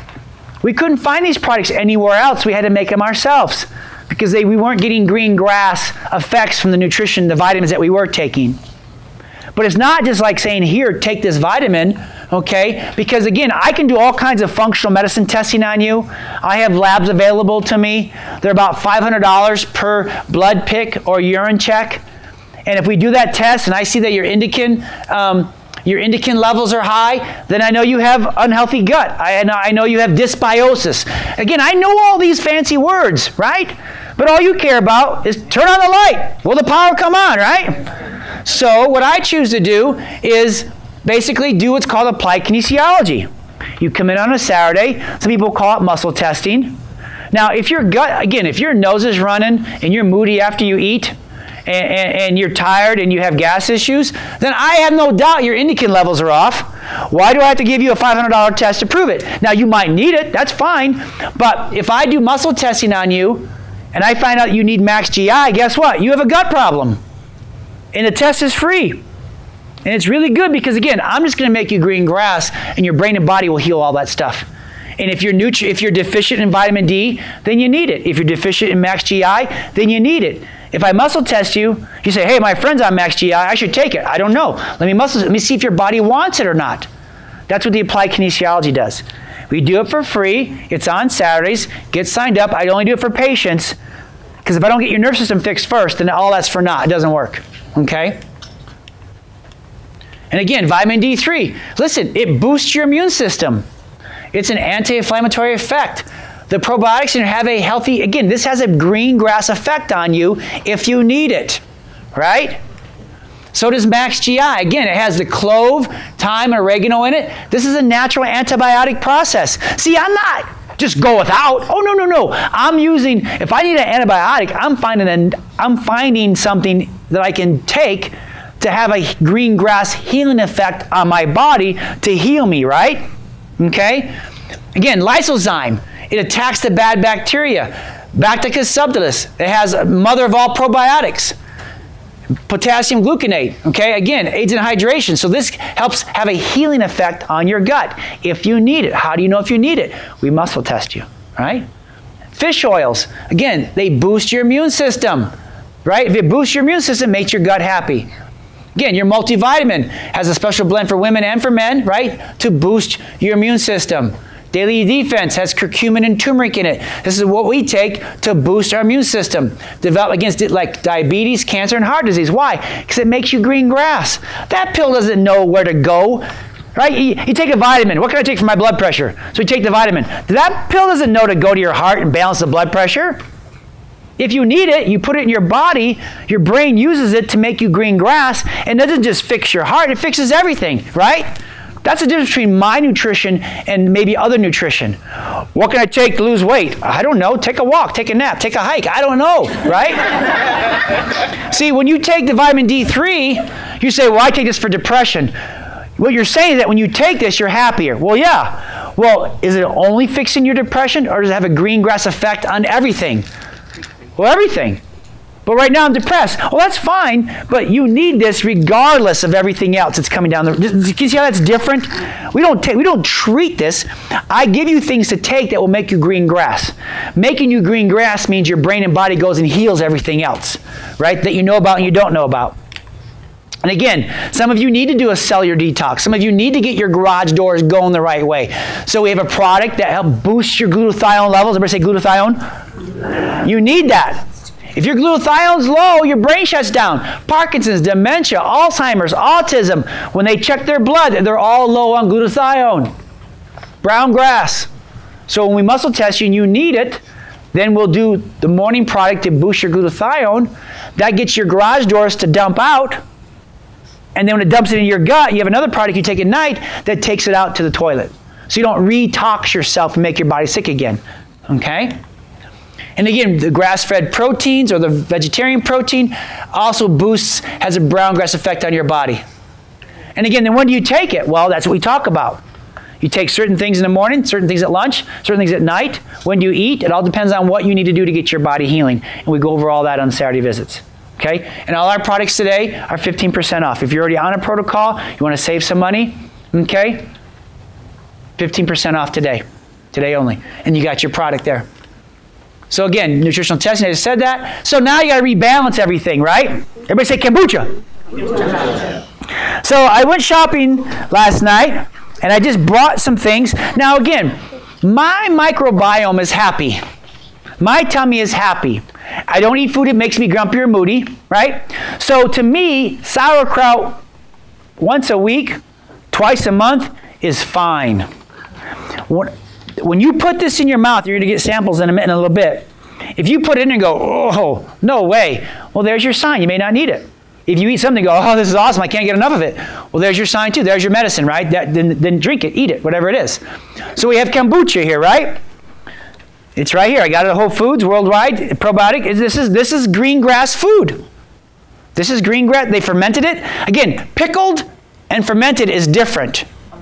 We couldn't find these products anywhere else. We had to make them ourselves, because they, we weren't getting green grass effects from the nutrition, the vitamins that we were taking. But it's not just like saying, here, take this vitamin, okay? Because again, I can do all kinds of functional medicine testing on you. I have labs available to me. They're about five hundred dollars per blood pick or urine check. And if we do that test and I see that your indican, um, your indican levels are high, then I know you have unhealthy gut. I, I know you have dysbiosis. Again, I know all these fancy words, right? But all you care about is turn on the light. Will the power come on, right? So what I choose to do is basically do what's called applied kinesiology. You come in on a Saturday. Some people call it muscle testing. Now, if your gut, again, if your nose is running and you're moody after you eat, And, and, and you're tired and you have gas issues, then I have no doubt your indican levels are off. Why do I have to give you a five hundred dollar test to prove it? Now, you might need it. That's fine. But if I do muscle testing on you and I find out you need Max G I, guess what? You have a gut problem. And the test is free. And it's really good because, again, I'm just going to make you green grass and your brain and body will heal all that stuff. And if you're nutri- if you're deficient in vitamin D, then you need it. If you're deficient in Max G I, then you need it. If I muscle test you, you say, hey, my friend's on Max G I, I should take it. I don't know. Let me muscle, let me see if your body wants it or not. That's what the applied kinesiology does. We do it for free. It's on Saturdays. Get signed up. I only do it for patients, because if I don't get your nervous system fixed first, then all that's for naught. It doesn't work. Okay? And again, vitamin D three. Listen, it boosts your immune system. It's an anti-inflammatory effect. The probiotics have a healthy, again, this has a green grass effect on you if you need it, right? So does Max G I. Again, it has the clove, thyme, and oregano in it. This is a natural antibiotic process. See, I'm not just go without. Oh, no, no, no. I'm using, if I need an antibiotic, I'm finding, an, I'm finding something that I can take to have a green grass healing effect on my body to heal me, right? Okay? Again, lysozyme. It attacks the bad bacteria. Bacillus subtilis. It has mother of all probiotics. Potassium gluconate. Okay, again, aids in hydration. So this helps have a healing effect on your gut if you need it. How do you know if you need it? We muscle test you, right? Fish oils. Again, they boost your immune system, right? If it boosts your immune system, it makes your gut happy. Again, your multivitamin has a special blend for women and for men, right? To boost your immune system. Daily Defense has curcumin and turmeric in it. This is what we take to boost our immune system. Develop against it like diabetes, cancer, and heart disease. Why? Because it makes you green grass. That pill doesn't know where to go, right? You, you take a vitamin. What can I take for my blood pressure? So you take the vitamin. That pill doesn't know to go to your heart and balance the blood pressure. If you need it, you put it in your body, your brain uses it to make you green grass, and it doesn't just fix your heart, it fixes everything, right? That's the difference between my nutrition and maybe other nutrition. What can I take to lose weight? I don't know. Take a walk, take a nap, take a hike. I don't know, right? See, when you take the vitamin D three, you say, well, I take this for depression. What you're saying is that when you take this, you're happier. Well, yeah. Well, is it only fixing your depression, or does it have a green grass effect on everything? Well, everything. But right now I'm depressed. Well, that's fine, but you need this regardless of everything else that's coming down the road. Can you see how that's different? We don't take, we don't treat this. I give you things to take that will make you green grass. Making you green grass means your brain and body goes and heals everything else, right? That you know about and you don't know about. And again, some of you need to do a cellular detox. Some of you need to get your garage doors going the right way. So we have a product that helps boost your glutathione levels. Everybody say glutathione? You need that. If your glutathione's low, your brain shuts down. Parkinson's, dementia, Alzheimer's, autism. When they check their blood, they're all low on glutathione. Brown grass. So when we muscle test you and you need it, then we'll do the morning product to boost your glutathione. That gets your garage doors to dump out. And then when it dumps it in your gut, you have another product you take at night that takes it out to the toilet. So you don't retox yourself and make your body sick again. Okay? And again, the grass-fed proteins or the vegetarian protein also boosts, has a brown grass effect on your body. And again, then when do you take it? Well, that's what we talk about. You take certain things in the morning, certain things at lunch, certain things at night. When do you eat? It all depends on what you need to do to get your body healing. And we go over all that on Saturday visits. Okay? And all our products today are fifteen percent off. If you're already on a protocol, you want to save some money, okay? fifteen percent off today. Today only. And you got your product there. So again, nutritional testing, I just said that. So now you got to rebalance everything, right? Everybody say kombucha. kombucha. So I went shopping last night, and I just brought some things. Now again, my microbiome is happy. My tummy is happy. I don't eat food that makes me grumpy or moody, right? So to me, sauerkraut once a week, twice a month is fine. When, when you put this in your mouth, you're going to get samples in a, in a little bit. If you put it in and go, oh, no way, well, there's your sign. You may not need it. If you eat something and go, oh, this is awesome, I can't get enough of it. Well, there's your sign too. There's your medicine, right? That, then, then drink it, eat it, whatever it is. So we have kombucha here, right? It's right here. I got it at Whole Foods worldwide. Probiotic. This is this is green grass food. This is green grass. They fermented it. Again, pickled and fermented is different.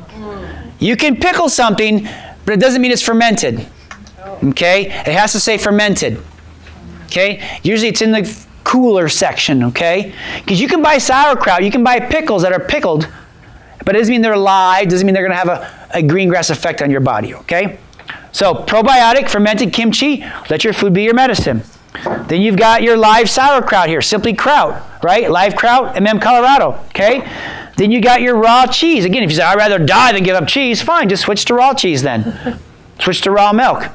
You can pickle something, but it doesn't mean it's fermented. Okay? It has to say fermented. Okay? Usually it's in the cooler section. Okay? Because you can buy sauerkraut, you can buy pickles that are pickled, but it doesn't mean they're live. Doesn't mean they're going to have a, a green grass effect on your body. Okay? So probiotic, fermented kimchi, let your food be your medicine. Then you've got your live sauerkraut here, Simply Kraut, right? Live Kraut, M M Colorado, okay? Then you got your raw cheese. Again, if you say, I'd rather die than give up cheese, fine, just switch to raw cheese then. Switch to raw milk,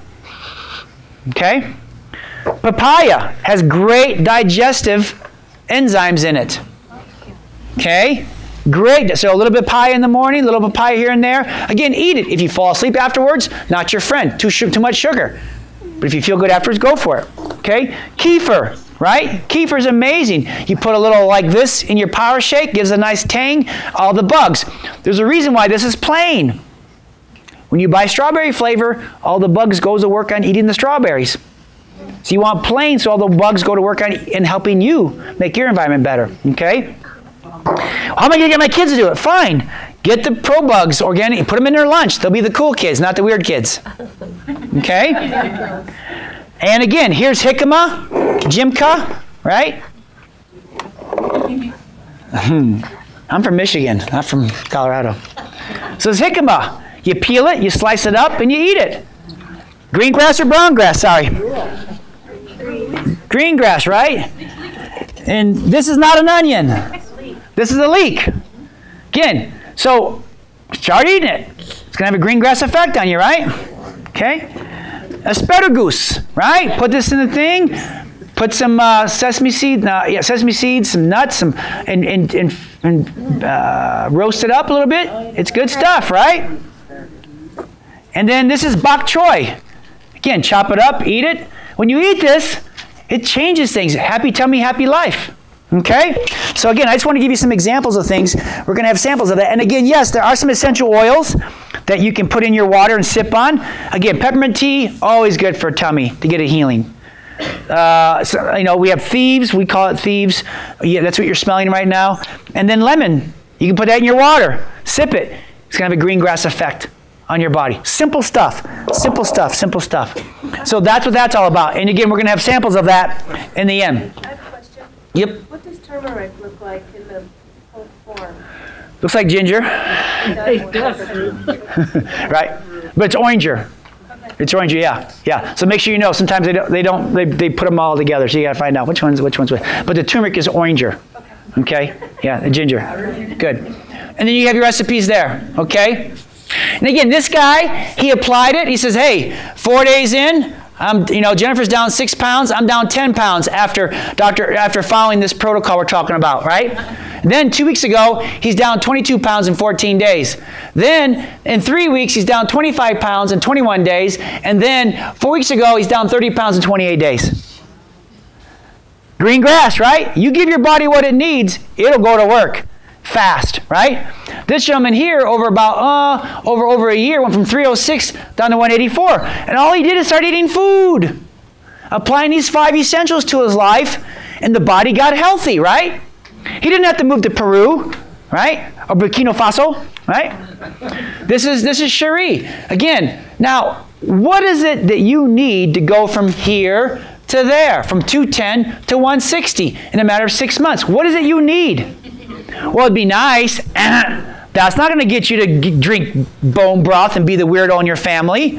okay? Papaya has great digestive enzymes in it, okay? Great. So a little bit of pie in the morning, a little bit of pie here and there. Again, eat it. If you fall asleep afterwards, not your friend. Too, too much sugar. But if you feel good afterwards, go for it. Okay? Kefir, right? Kefir is amazing. You put a little like this in your power shake, gives a nice tang, all the bugs. There's a reason why this is plain. When you buy strawberry flavor, all the bugs go to work on eating the strawberries. So you want plain so all the bugs go to work on in helping you make your environment better. Okay? How am I going to get my kids to do it? Fine. Get the Pro Bugs organic. Put them in their lunch. They'll be the cool kids, not the weird kids. Okay? And again, here's jicama, jimca, right? I'm from Michigan, not from Colorado. So it's jicama. You peel it, you slice it up, and you eat it. Green grass or brown grass? Sorry. Green grass, right? And this is not an onion. This is a leek. Again, so start eating it. It's going to have a green grass effect on you, right? Okay? Asparagus, right? Put this in the thing. Put some uh, sesame seed, uh, yeah, sesame seeds, some nuts, some, and, and, and, and uh, roast it up a little bit. It's good stuff, right? And then this is bok choy. Again, chop it up, eat it. When you eat this, It changes things. Happy tummy, happy life. Okay? So again, I just want to give you some examples of things. We're going to have samples of that. And again, yes, there are some essential oils that you can put in your water and sip on. Again, peppermint tea, always good for tummy to get a healing. Uh, so, you know, we have thieves. We call it thieves. Yeah, that's what you're smelling right now. And then lemon. You can put that in your water. Sip it. It's going to have a green grass effect on your body. Simple stuff. Simple stuff. Simple stuff. So that's what that's all about. And again, we're going to have samples of that in the end. I have a question. Yep. What does turmeric look like in the whole form? Looks like ginger. It does. Right? But it's oranger. It's oranger, yeah. Yeah. So make sure you know. Sometimes they don't, they don't, they, they put them all together. So you got to find out which one's, which one's which. But the turmeric is oranger. Okay? Yeah, the ginger. Good. And then you have your recipes there. Okay? And again, this guy, he applied it. He says, hey, four days in, I'm, you know, Jennifer's down six pounds. I'm down ten pounds after doctor after following this protocol we're talking about, right? Then two weeks ago, he's down twenty-two pounds in fourteen days. Then in three weeks, he's down twenty-five pounds in twenty-one days. And then four weeks ago, he's down thirty pounds in twenty-eight days. Green grass, right? You give your body what it needs, it'll go to work fast, right? This gentleman here, over about uh, over over a year, went from three oh six down to one eighty-four, and all he did is start eating food, applying these five essentials to his life, and the body got healthy, right? He didn't have to move to Peru, right, or Burkina Faso, right? This is this is Cherie again. Now, what is it that you need to go from here to there, from two ten to one sixty in a matter of six months? What is it you need? Well, it'd be nice. That's not going to get you to g- drink bone broth and be the weirdo in your family.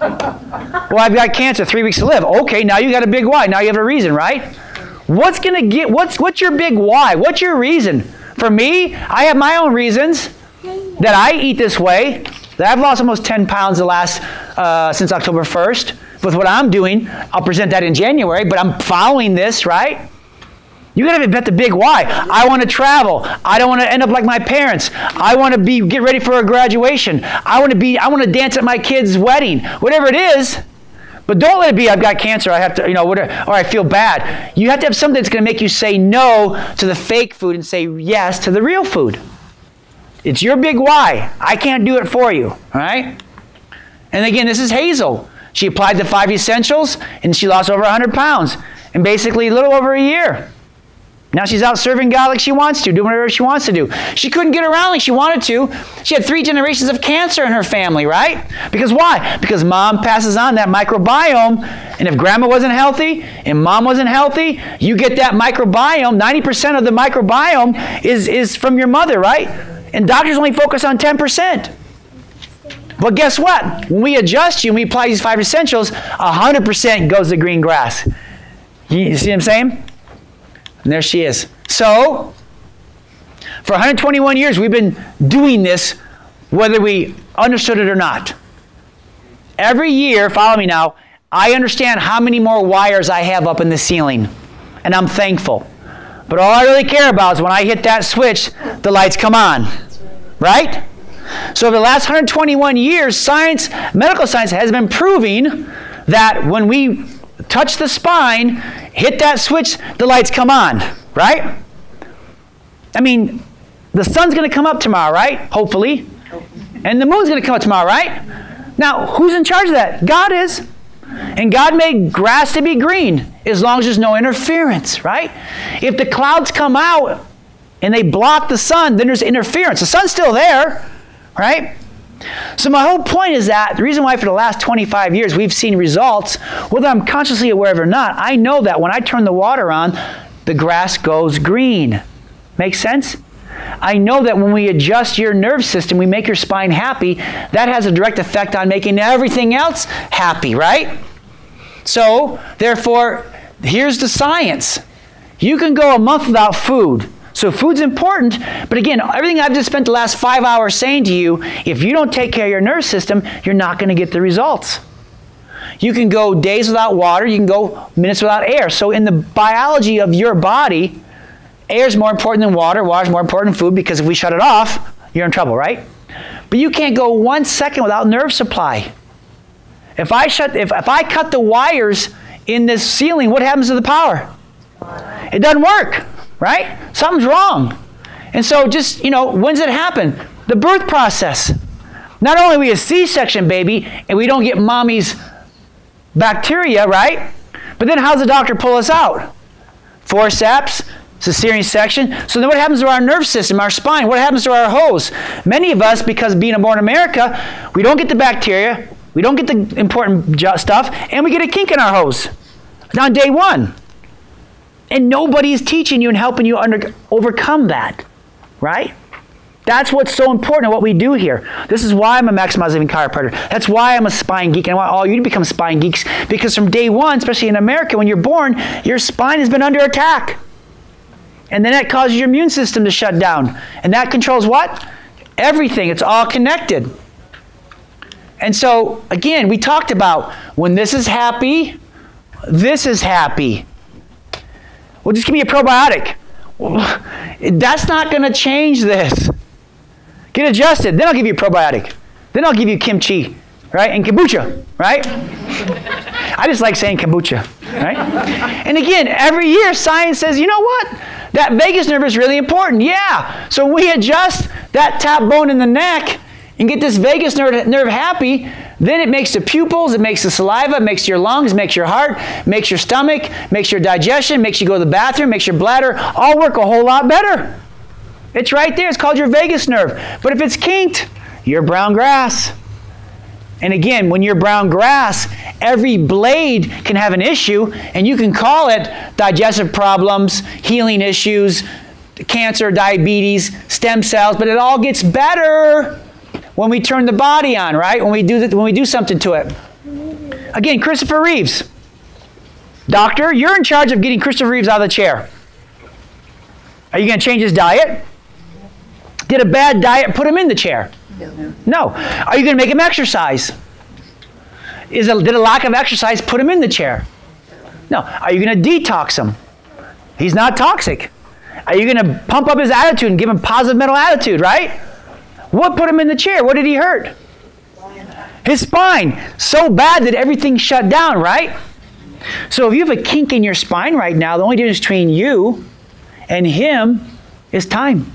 Well, I've got cancer, three weeks to live. Okay, now you got a big why. Now you have a reason, right? What's going to get, what's, what's your big why? What's your reason? For me, I have my own reasons that I eat this way. That I've lost almost ten pounds the last, uh, since October first with what I'm doing. I'll present that in January, but I'm following this, right? You gotta bet the big why. I want to travel. I don't want to end up like my parents. I want to be get ready for a graduation. I want to be. I want to dance at my kid's wedding. Whatever it is, but don't let it be. I've got cancer. I have to, you know, whatever, or I feel bad. You have to have something that's going to make you say no to the fake food and say yes to the real food. It's your big why. I can't do it for you. All right. And again, this is Hazel. She applied the five essentials and she lost over one hundred pounds in basically a little over a year. Now she's out serving God like she wants to, doing whatever she wants to do. She couldn't get around like she wanted to. She had three generations of cancer in her family, right? Because why? Because mom passes on that microbiome, and if grandma wasn't healthy and mom wasn't healthy, you get that microbiome. ninety percent of the microbiome is, is from your mother, right? And doctors only focus on ten percent. But guess what? When we adjust you and we apply these five essentials, one hundred percent goes to green grass. You see what I'm saying? And there she is. So, for one hundred twenty-one years, we've been doing this whether we understood it or not. Every year, follow me now, I understand how many more wires I have up in the ceiling. And I'm thankful. But all I really care about is when I hit that switch, the lights come on. Right? So over the last one hundred twenty-one years, science, medical science has been proving that when we touch the spine, hit that switch, the lights come on, right? I mean, the sun's going to come up tomorrow, right? Hopefully. And the moon's going to come up tomorrow, right? Now, who's in charge of that? God is. And God made grass to be green as long as there's no interference, right? If the clouds come out and they block the sun, then there's interference. The sun's still there, right? So my whole point is that the reason why for the last twenty-five years we've seen results, whether I'm consciously aware of it or not, I know that when I turn the water on, the grass goes green. Make sense? I know that when we adjust your nerve system, we make your spine happy, that has a direct effect on making everything else happy, right? So, therefore, here's the science. You can go a month without food. So food's important, but again, everything I've just spent the last five hours saying to you, if you don't take care of your nerve system, you're not going to get the results. You can go days without water, you can go minutes without air. So in the biology of your body, air is more important than water, water is more important than food, because if we shut it off, you're in trouble, right? But you can't go one second without nerve supply. If I shut, if, if I cut the wires in this ceiling, what happens to the power? It doesn't work, right? Something's wrong. And so just, you know, when's it happen? The birth process. Not only are we a C-section baby and we don't get mommy's bacteria, right? But then how does the doctor pull us out? Forceps, cesarean section. So then what happens to our nerve system, our spine? What happens to our hose? Many of us, because being born in America, we don't get the bacteria, we don't get the important stuff, and we get a kink in our hose on day one. And nobody is teaching you and helping you under, overcome that, right? That's what's so important what we do here. This is why I'm a maximizing living chiropractor. That's why I'm a spine geek. And I want all you to become spine geeks, because from day one, especially in America, when you're born, your spine has been under attack. And then that causes your immune system to shut down. And that controls what? Everything. It's all connected. And so, again, we talked about when this is happy, this is happy. Well, just give me a probiotic. Well, that's not going to change this. Get adjusted. Then I'll give you a probiotic. Then I'll give you kimchi, right? And kombucha, right? I just like saying kombucha, right? And again, every year science says, you know what? That vagus nerve is really important. Yeah. So when we adjust that top bone in the neck and get this vagus nerve, nerve happy, then it makes the pupils, it makes the saliva, it makes your lungs, makes your heart, makes your stomach, makes your digestion, makes you go to the bathroom, makes your bladder all work a whole lot better. It's right there. It's called your vagus nerve. But if it's kinked, you're brown grass. And again, when you're brown grass, every blade can have an issue, and you can call it digestive problems, healing issues, cancer, diabetes, stem cells, but it all gets better when we turn the body on, right? When we do, the, when we do something to it. Again, Christopher Reeves. Doctor, you're in charge of getting Christopher Reeves out of the chair. Are you going to change his diet? Did a bad diet put him in the chair? No. Are you going to make him exercise? Is a, did a lack of exercise put him in the chair? No. Are you going to detox him? He's not toxic. Are you going to pump up his attitude and give him positive mental attitude, right? What put him in the chair? What did he hurt? His spine. So bad that everything shut down, right? So if you have a kink in your spine right now, the only difference between you and him is time.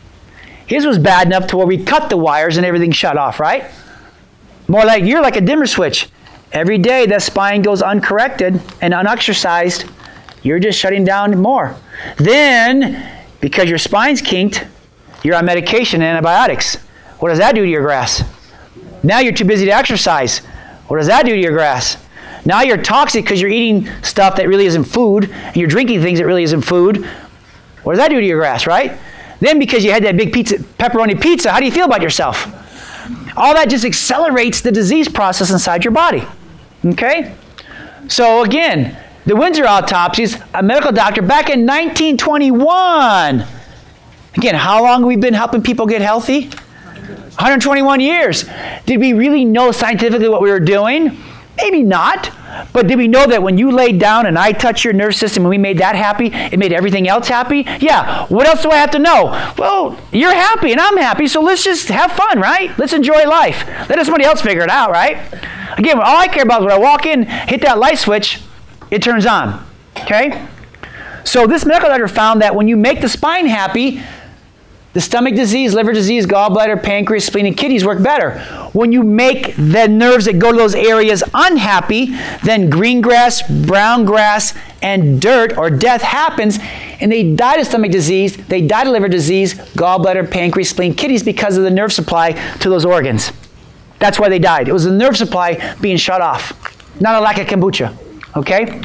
His was bad enough to where we cut the wires and everything shut off, right? More like you're like a dimmer switch. Every day that spine goes uncorrected and unexercised, you're just shutting down more. Then, because your spine's kinked, you're on medication and antibiotics. What does that do to your grass? Now you're too busy to exercise. What does that do to your grass? Now you're toxic because you're eating stuff that really isn't food, and you're drinking things that really isn't food. What does that do to your grass, right? Then because you had that big pizza, pepperoni pizza, how do you feel about yourself? All that just accelerates the disease process inside your body. Okay? So again, the Windsor autopsies, a medical doctor back in nineteen twenty-one. Again, how long have we been helping people get healthy? one hundred twenty-one years. Did we really know scientifically what we were doing? Maybe not. But did we know that when you laid down and I touched your nerve system and we made that happy, it made everything else happy? Yeah. What else do I have to know? Well, you're happy and I'm happy, so let's just have fun, right? Let's enjoy life. Let somebody else figure it out, right? Again, all I care about is when I walk in, hit that light switch, it turns on. Okay? So this medical doctor found that when you make the spine happy, the stomach disease, liver disease, gallbladder, pancreas, spleen, and kidneys work better. When you make the nerves that go to those areas unhappy, then green grass, brown grass, and dirt or death happens, and they die to stomach disease, they die to liver disease, gallbladder, pancreas, spleen, kidneys because of the nerve supply to those organs. That's why they died. It was the nerve supply being shut off, not a lack of kombucha. Okay?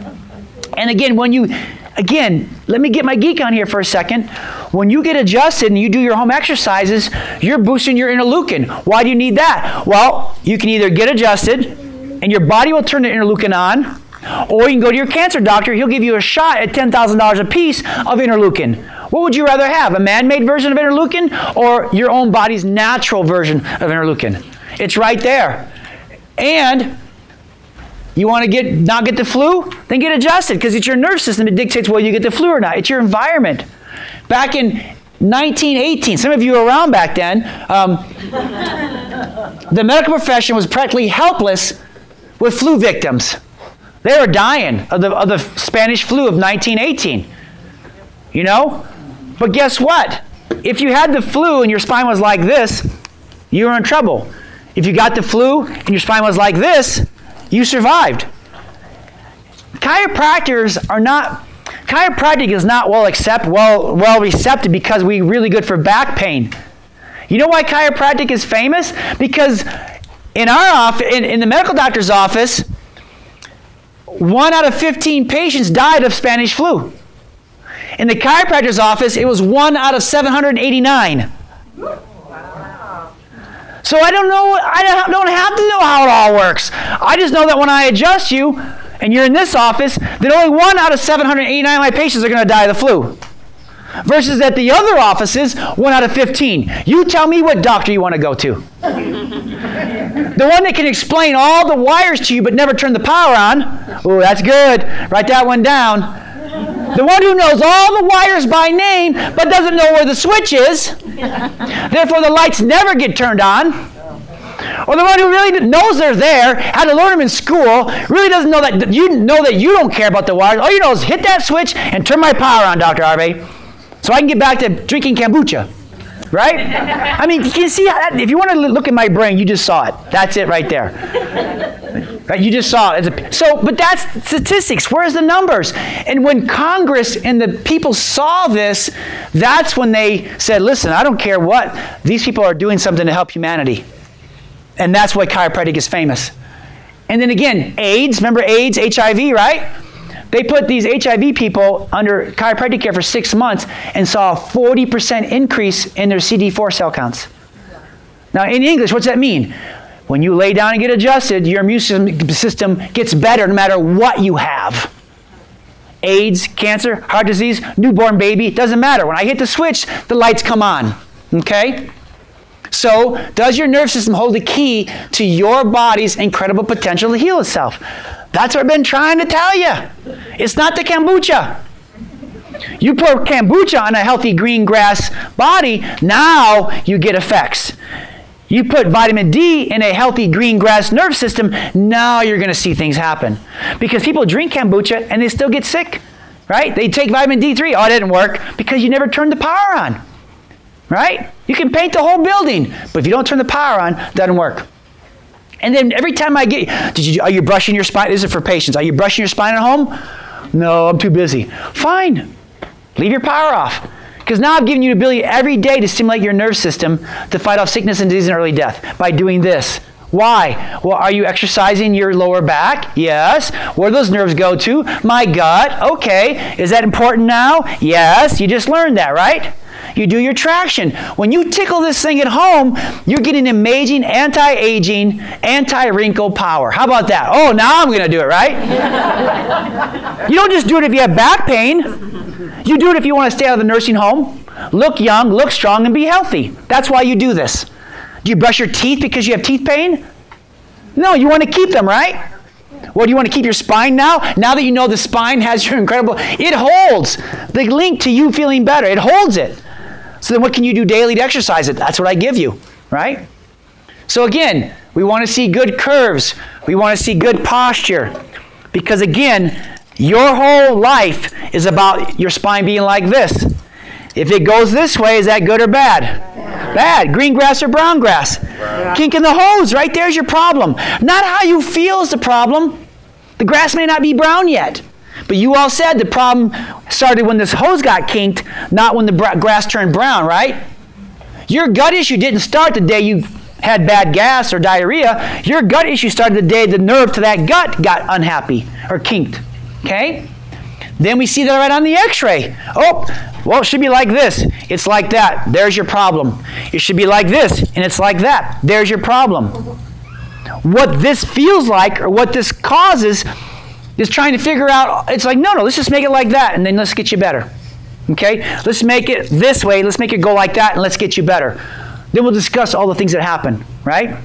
And again, when you... Again, let me get my geek on here for a second. When you get adjusted and you do your home exercises, you're boosting your interleukin. Why do you need that? Well, you can either get adjusted and your body will turn the interleukin on, or you can go to your cancer doctor. He'll give you a shot at ten thousand dollars a piece of interleukin. What would you rather have, a man-made version of interleukin or your own body's natural version of interleukin? It's right there. And you want to get not get the flu? Then get adjusted, because it's your nerve system that dictates whether you get the flu or not. It's your environment. Back in nineteen eighteen, some of you were around back then, um, the medical profession was practically helpless with flu victims. They were dying of the, of the Spanish flu of nineteen eighteen. You know? But guess what? If you had the flu and your spine was like this, you were in trouble. If you got the flu and your spine was like this, you survived. Chiropractors are not, chiropractic is not well accepted, well, well received because we're really good for back pain. You know why chiropractic is famous? Because in our office, in, in the medical doctor's office, one out of fifteen patients died of Spanish flu. In the chiropractor's office, it was one out of seven hundred eighty-nine. So I don't know, I don't have to know how it all works. I just know that when I adjust you, and you're in this office, then only one out of seven hundred eighty-nine of my patients are going to die of the flu. Versus at the other offices, one out of fifteen. You tell me what doctor you want to go to. The one that can explain all the wires to you but never turn the power on. Oh, that's good. Write that one down. The one who knows all the wires by name but doesn't know where the switch is. Therefore, the lights never get turned on. Or the one who really knows they're there, had to learn them in school, really doesn't know that you know that you don't care about the wires. All you know is hit that switch and turn my power on, Doctor Arvay, so I can get back to drinking kombucha. Right? I mean, you can see how that, if you want to look at my brain, you just saw it. That's it right there. Right? You just saw it. A, so, but that's statistics. Where's the numbers? And when Congress and the people saw this, that's when they said, listen, I don't care what. These people are doing something to help humanity. And that's why chiropractic is famous. And then again, AIDS, remember AIDS, H I V, right? They put these H I V people under chiropractic care for six months and saw a forty percent increase in their C D four cell counts. Now, in English, what's that mean? When you lay down and get adjusted, your immune system gets better no matter what you have. AIDS, cancer, heart disease, newborn baby, doesn't matter. When I hit the switch, the lights come on. Okay? So, does your nerve system hold the key to your body's incredible potential to heal itself? That's what I've been trying to tell you. It's not the kombucha. You pour kombucha on a healthy green grass body, now you get effects. You put vitamin D in a healthy green grass nerve system, now you're going to see things happen. Because people drink kombucha and they still get sick, right? They take vitamin D three. Oh, it didn't work because you never turned the power on, right? You can paint the whole building, but if you don't turn the power on, it doesn't work. And then every time I get, did you, are you brushing your spine? This is for patients. Are you brushing your spine at home? No, I'm too busy. Fine. Leave your power off. Because now I've given you the ability every day to stimulate your nerve system to fight off sickness and disease and early death by doing this. Why? Well, are you exercising your lower back? Yes. Where do those nerves go to? My gut. Okay. Is that important now? Yes. You just learned that, right? You do your traction. When you tickle this thing at home, you're getting amazing anti-aging, anti-wrinkle power. How about that? Oh, now I'm going to do it, right? You don't just do it if you have back pain. You do it if you want to stay out of the nursing home, look young, look strong, and be healthy. That's why you do this. Do you brush your teeth because you have teeth pain? No, you want to keep them, right? Well, do you want to keep your spine now? Now that you know the spine has your incredible, it holds the link to you feeling better. It holds it. So then what can you do daily to exercise it? That's what I give you, right? So again, we want to see good curves. We want to see good posture. Because again, your whole life is about your spine being like this. If it goes this way, is that good or bad? Bad. Bad. Green grass or brown grass? Brown. Kink in the hose, right there's your problem. Not how you feel is the problem. The grass may not be brown yet. But you all said the problem started when this hose got kinked, not when the grass turned brown, right? Your gut issue didn't start the day you had bad gas or diarrhea. Your gut issue started the day the nerve to that gut got unhappy or kinked, okay? Then we see that right on the x-ray. Oh, well, it should be like this. It's like that. There's your problem. It should be like this, and it's like that. There's your problem. What this feels like or what this causes is trying to figure out, it's like, no, no, let's just make it like that, and then let's get you better. Okay? Let's make it this way. Let's make it go like that, and let's get you better. Then we'll discuss all the things that happen, right?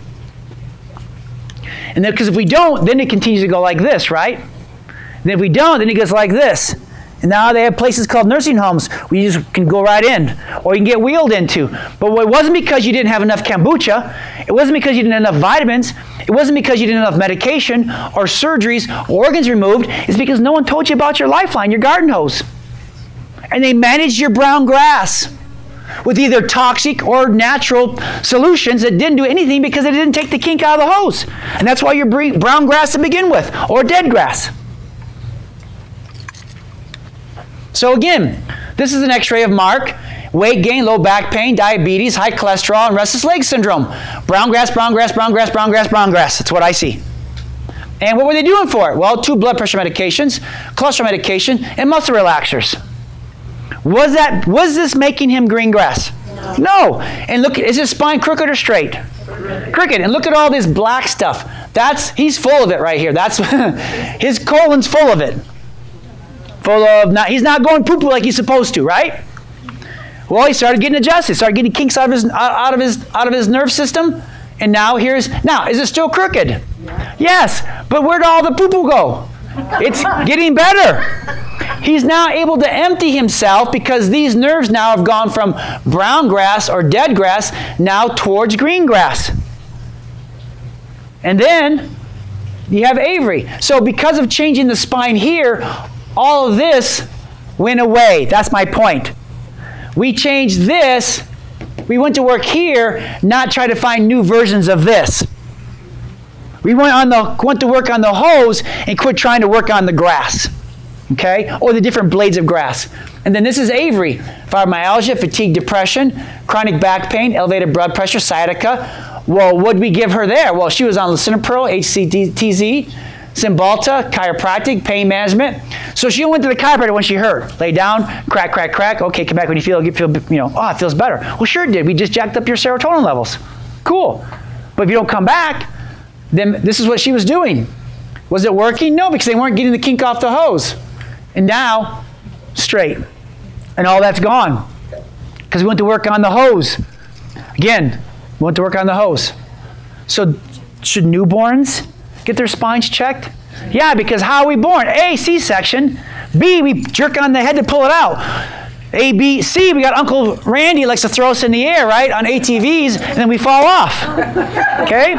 And then, because if we don't, then it continues to go like this, right? And if we don't, then it goes like this. And now they have places called nursing homes where you just can go right in, or you can get wheeled into. But it wasn't because you didn't have enough kombucha. It wasn't because you didn't have enough vitamins. It wasn't because you didn't have enough medication or surgeries or organs removed. It's because no one told you about your lifeline, your garden hose. And they managed your brown grass with either toxic or natural solutions that didn't do anything because it didn't take the kink out of the hose. And that's why you're brown grass to begin with, or dead grass. So again, this is an x-ray of Mark. Weight gain, low back pain, diabetes, high cholesterol, and restless leg syndrome. Brown grass, brown grass, brown grass, brown grass, brown grass. That's what I see. And what were they doing for it? Well, two blood pressure medications, cholesterol medication, and muscle relaxers. Was that, was this making him green grass? No. No. And look, is his spine crooked or straight? Crooked. And look at all this black stuff. That's, he's full of it right here. That's, his colon's full of it. Full of, not, he's not going poo-poo like he's supposed to, right? Well, he started getting adjusted, started getting kinks out of his, out of his, out of his nerve system. And now here's, now, is it still crooked? Yeah. Yes, but where'd all the poo-poo go? It's getting better. He's now able to empty himself because these nerves now have gone from brown grass or dead grass now towards green grass. And then you have Avery. So because of changing the spine here, all of this went away. That's my point. We changed this. We went to work here, not try to find new versions of this. We went, on the, went to work on the hose and quit trying to work on the grass. Okay? Or the different blades of grass. And then this is Avery. Fibromyalgia, fatigue, depression, chronic back pain, elevated blood pressure, sciatica. Well, what did we give her there? Well, she was on lisinopril, H C T Z, Cymbalta, chiropractic, pain management. So she went to the chiropractor when she hurt. Lay down, crack, crack, crack. Okay, come back when you feel, you feel, you know, oh, it feels better. Well, sure it did. We just jacked up your serotonin levels. Cool. But if you don't come back, then this is what she was doing. Was it working? No, because they weren't getting the kink off the hose. And now, straight. And all that's gone. Because we went to work on the hose. Again, we went to work on the hose. So should newborns get their spines checked? Yeah, because how are we born? A, C-section. B, we jerk on the head to pull it out. A, B, C, we got Uncle Randy likes to throw us in the air, right, on A T Vs, and then we fall off. Okay?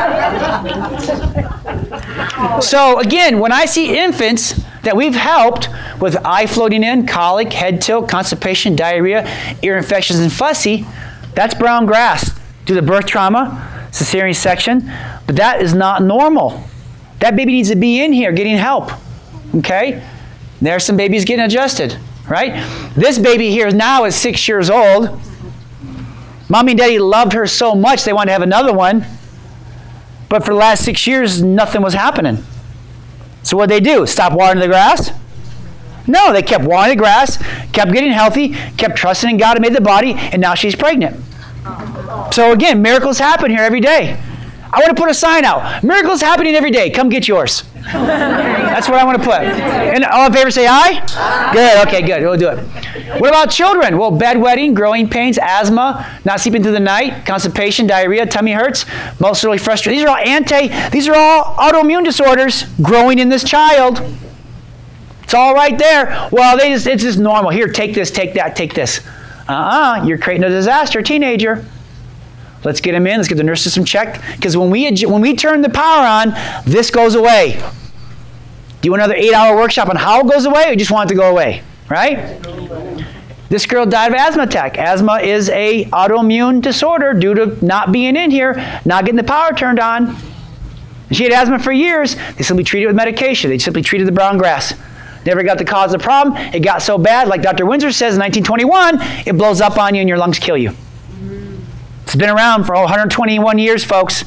So again, when I see infants that we've helped with eye floating in, colic, head tilt, constipation, diarrhea, ear infections, and fussy, that's brown grass due to birth trauma, cesarean section, but that is not normal. That baby needs to be in here getting help. Okay? There's some babies getting adjusted, right? This baby here now is six years old. Mommy and Daddy loved her so much they wanted to have another one. But for the last six years, nothing was happening. So what did they do? Stop watering the grass? No, they kept watering the grass, kept getting healthy, kept trusting in God and made the body, and now she's pregnant. So again, miracles happen here every day. I want to put a sign out. Miracles happening every day. Come get yours. That's what I want to put. And all in favor say aye? Aye. Good. Okay, good. We'll do it. What about children? Well, bedwetting, growing pains, asthma, not sleeping through the night, constipation, diarrhea, tummy hurts, muscularly frustrated. These are all anti, these are all autoimmune disorders growing in this child. It's all right there. Well, they just, it's just normal. Here, take this, take that, take this. Uh-uh. You're creating a disaster, teenager. Let's get them in. Let's get the nervous system checked. Because when we, when we turn the power on, this goes away. Do you want another eight-hour workshop on how it goes away, or you just want it to go away? Right? This girl died of asthma attack. Asthma is a autoimmune disorder due to not being in here, not getting the power turned on. She had asthma for years. They simply treated it with medication. They simply treated the brown grass. Never got the cause of the problem. It got so bad, like Doctor Windsor says in nineteen twenty-one, it blows up on you and your lungs kill you. It's been around for one hundred twenty-one years, folks.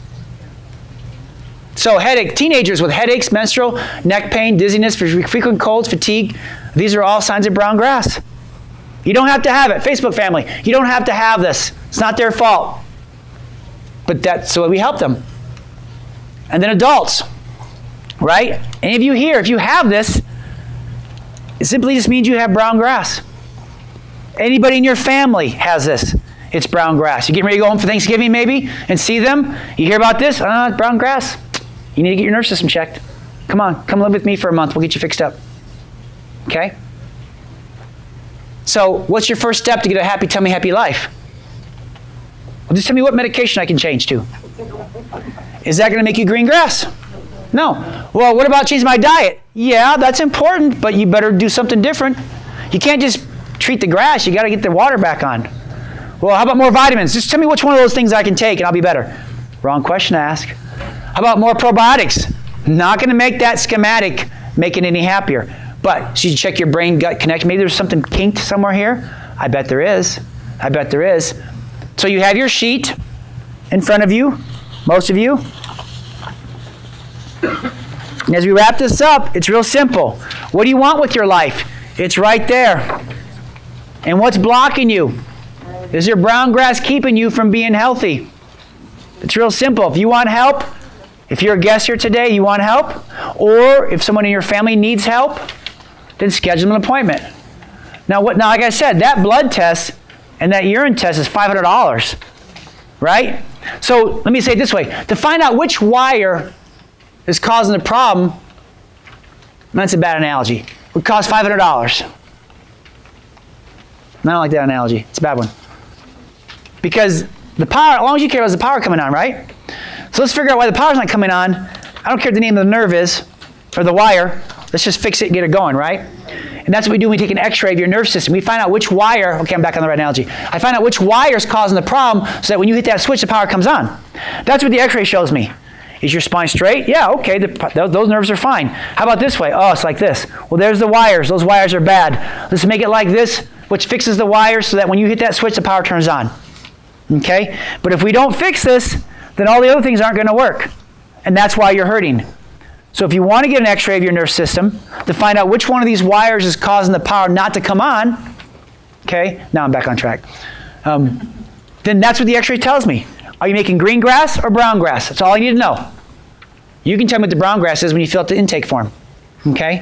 So headache, teenagers with headaches, menstrual, neck pain, dizziness, frequent colds, fatigue, these are all signs of brown grass. You don't have to have it. Facebook family, you don't have to have this. It's not their fault. But that's so we help them. And then adults, right? Any of you here, if you have this, it simply just means you have brown grass. Anybody in your family has this. It's brown grass. You getting ready to go home for Thanksgiving maybe and see them? You hear about this? Uh, brown grass. You need to get your nervous system checked. Come on, come live with me for a month. We'll get you fixed up. Okay? So what's your first step to get a happy tummy, happy life? Well, just tell me what medication I can change to. Is that going to make you green grass? No. Well, what about changing my diet? Yeah, that's important, but you better do something different. You can't just treat the grass. You got to get the water back on. Well, how about more vitamins? Just tell me which one of those things I can take and I'll be better. Wrong question to ask. How about more probiotics? Not going to make that schematic make it any happier. But so you check your brain-gut connection. Maybe there's something kinked somewhere here. I bet there is. I bet there is. So you have your sheet in front of you, most of you. And as we wrap this up, it's real simple. What do you want with your life? It's right there. And what's blocking you? Is your brown grass keeping you from being healthy? It's real simple. If you want help, if you're a guest here today, you want help, or if someone in your family needs help, then schedule an appointment. Now, what? Now, like I said, that blood test and that urine test is five hundred dollars, right? So let me say it this way. To find out which wire is causing the problem, that's a bad analogy, would cost five hundred dollars. I don't like that analogy. It's a bad one. Because the power, as long as you care about the power coming on, right? So let's figure out why the power's not coming on. I don't care what the name of the nerve is, or the wire. Let's just fix it and get it going, right? And that's what we do when we take an x-ray of your nerve system. We find out which wire, okay, I'm back on the right analogy. I find out which wire is causing the problem so that when you hit that switch, the power comes on. That's what the x-ray shows me. Is your spine straight? Yeah, okay, the, those, those nerves are fine. How about this way? Oh, it's like this. Well, there's the wires. Those wires are bad. Let's make it like this, which fixes the wires so that when you hit that switch, the power turns on. Okay? But if we don't fix this, then all the other things aren't going to work. And that's why you're hurting. So if you want to get an x-ray of your nerve system to find out which one of these wires is causing the power not to come on, okay, now I'm back on track, um, then that's what the x-ray tells me. Are you making green grass or brown grass? That's all I need to know. You can tell me what the brown grass is when you fill out the intake form, okay?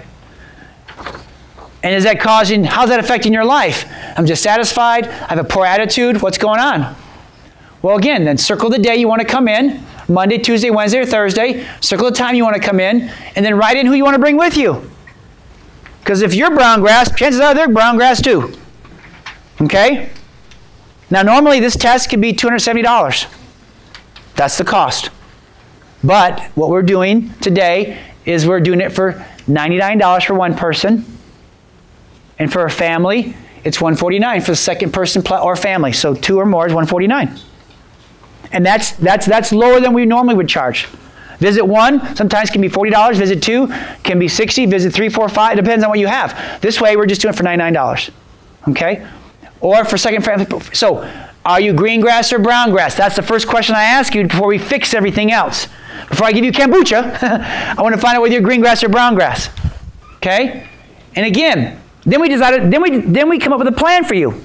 And is that causing, how's that affecting your life? I'm dissatisfied, I have a poor attitude, what's going on? Well, again, then circle the day you want to come in, Monday, Tuesday, Wednesday, or Thursday. Circle the time you want to come in, and then write in who you want to bring with you. Because if you're brown grass, chances are they're brown grass too. Okay? Now, normally this test could be two hundred seventy dollars. That's the cost. But what we're doing today is we're doing it for ninety-nine dollars for one person. And for a family, it's one hundred forty-nine dollars for the second person or family. So two or more is one hundred forty-nine dollars. And that's, that's, that's lower than we normally would charge. Visit one sometimes can be forty dollars. Visit two can be sixty dollars. Visit three, four, five. It depends on what you have. This way, we're just doing it for ninety-nine dollars. Okay? Or for second family. So, are you green grass or brown grass? That's the first question I ask you before we fix everything else. Before I give you kombucha, I want to find out whether you're green grass or brown grass. Okay? And again, then we decided, then we then we come up with a plan for you.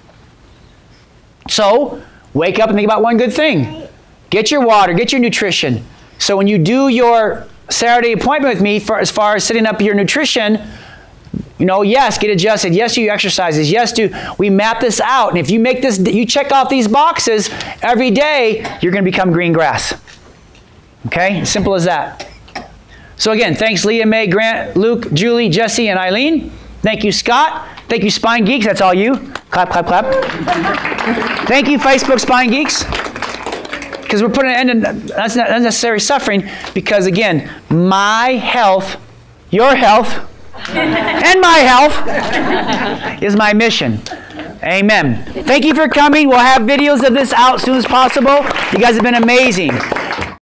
So, wake up and think about one good thing. Get your water, get your nutrition. So when you do your Saturday appointment with me for as far as setting up your nutrition, you know, yes, get adjusted. Yes, do your exercises. Yes, do we map this out. And if you make this, you check off these boxes every day, you're going to become green grass. Okay? Simple as that. So again, thanks Leah, May, Grant, Luke, Julie, Jesse, and Eileen. Thank you, Scott. Thank you, Spine Geeks. That's all you. Clap, clap, clap. Thank you, Facebook Spine Geeks. Because we're putting an end to unnecessary suffering. Because again, my health, your health, and my health is my mission. Amen. Thank you for coming. We'll have videos of this out as soon as possible. You guys have been amazing.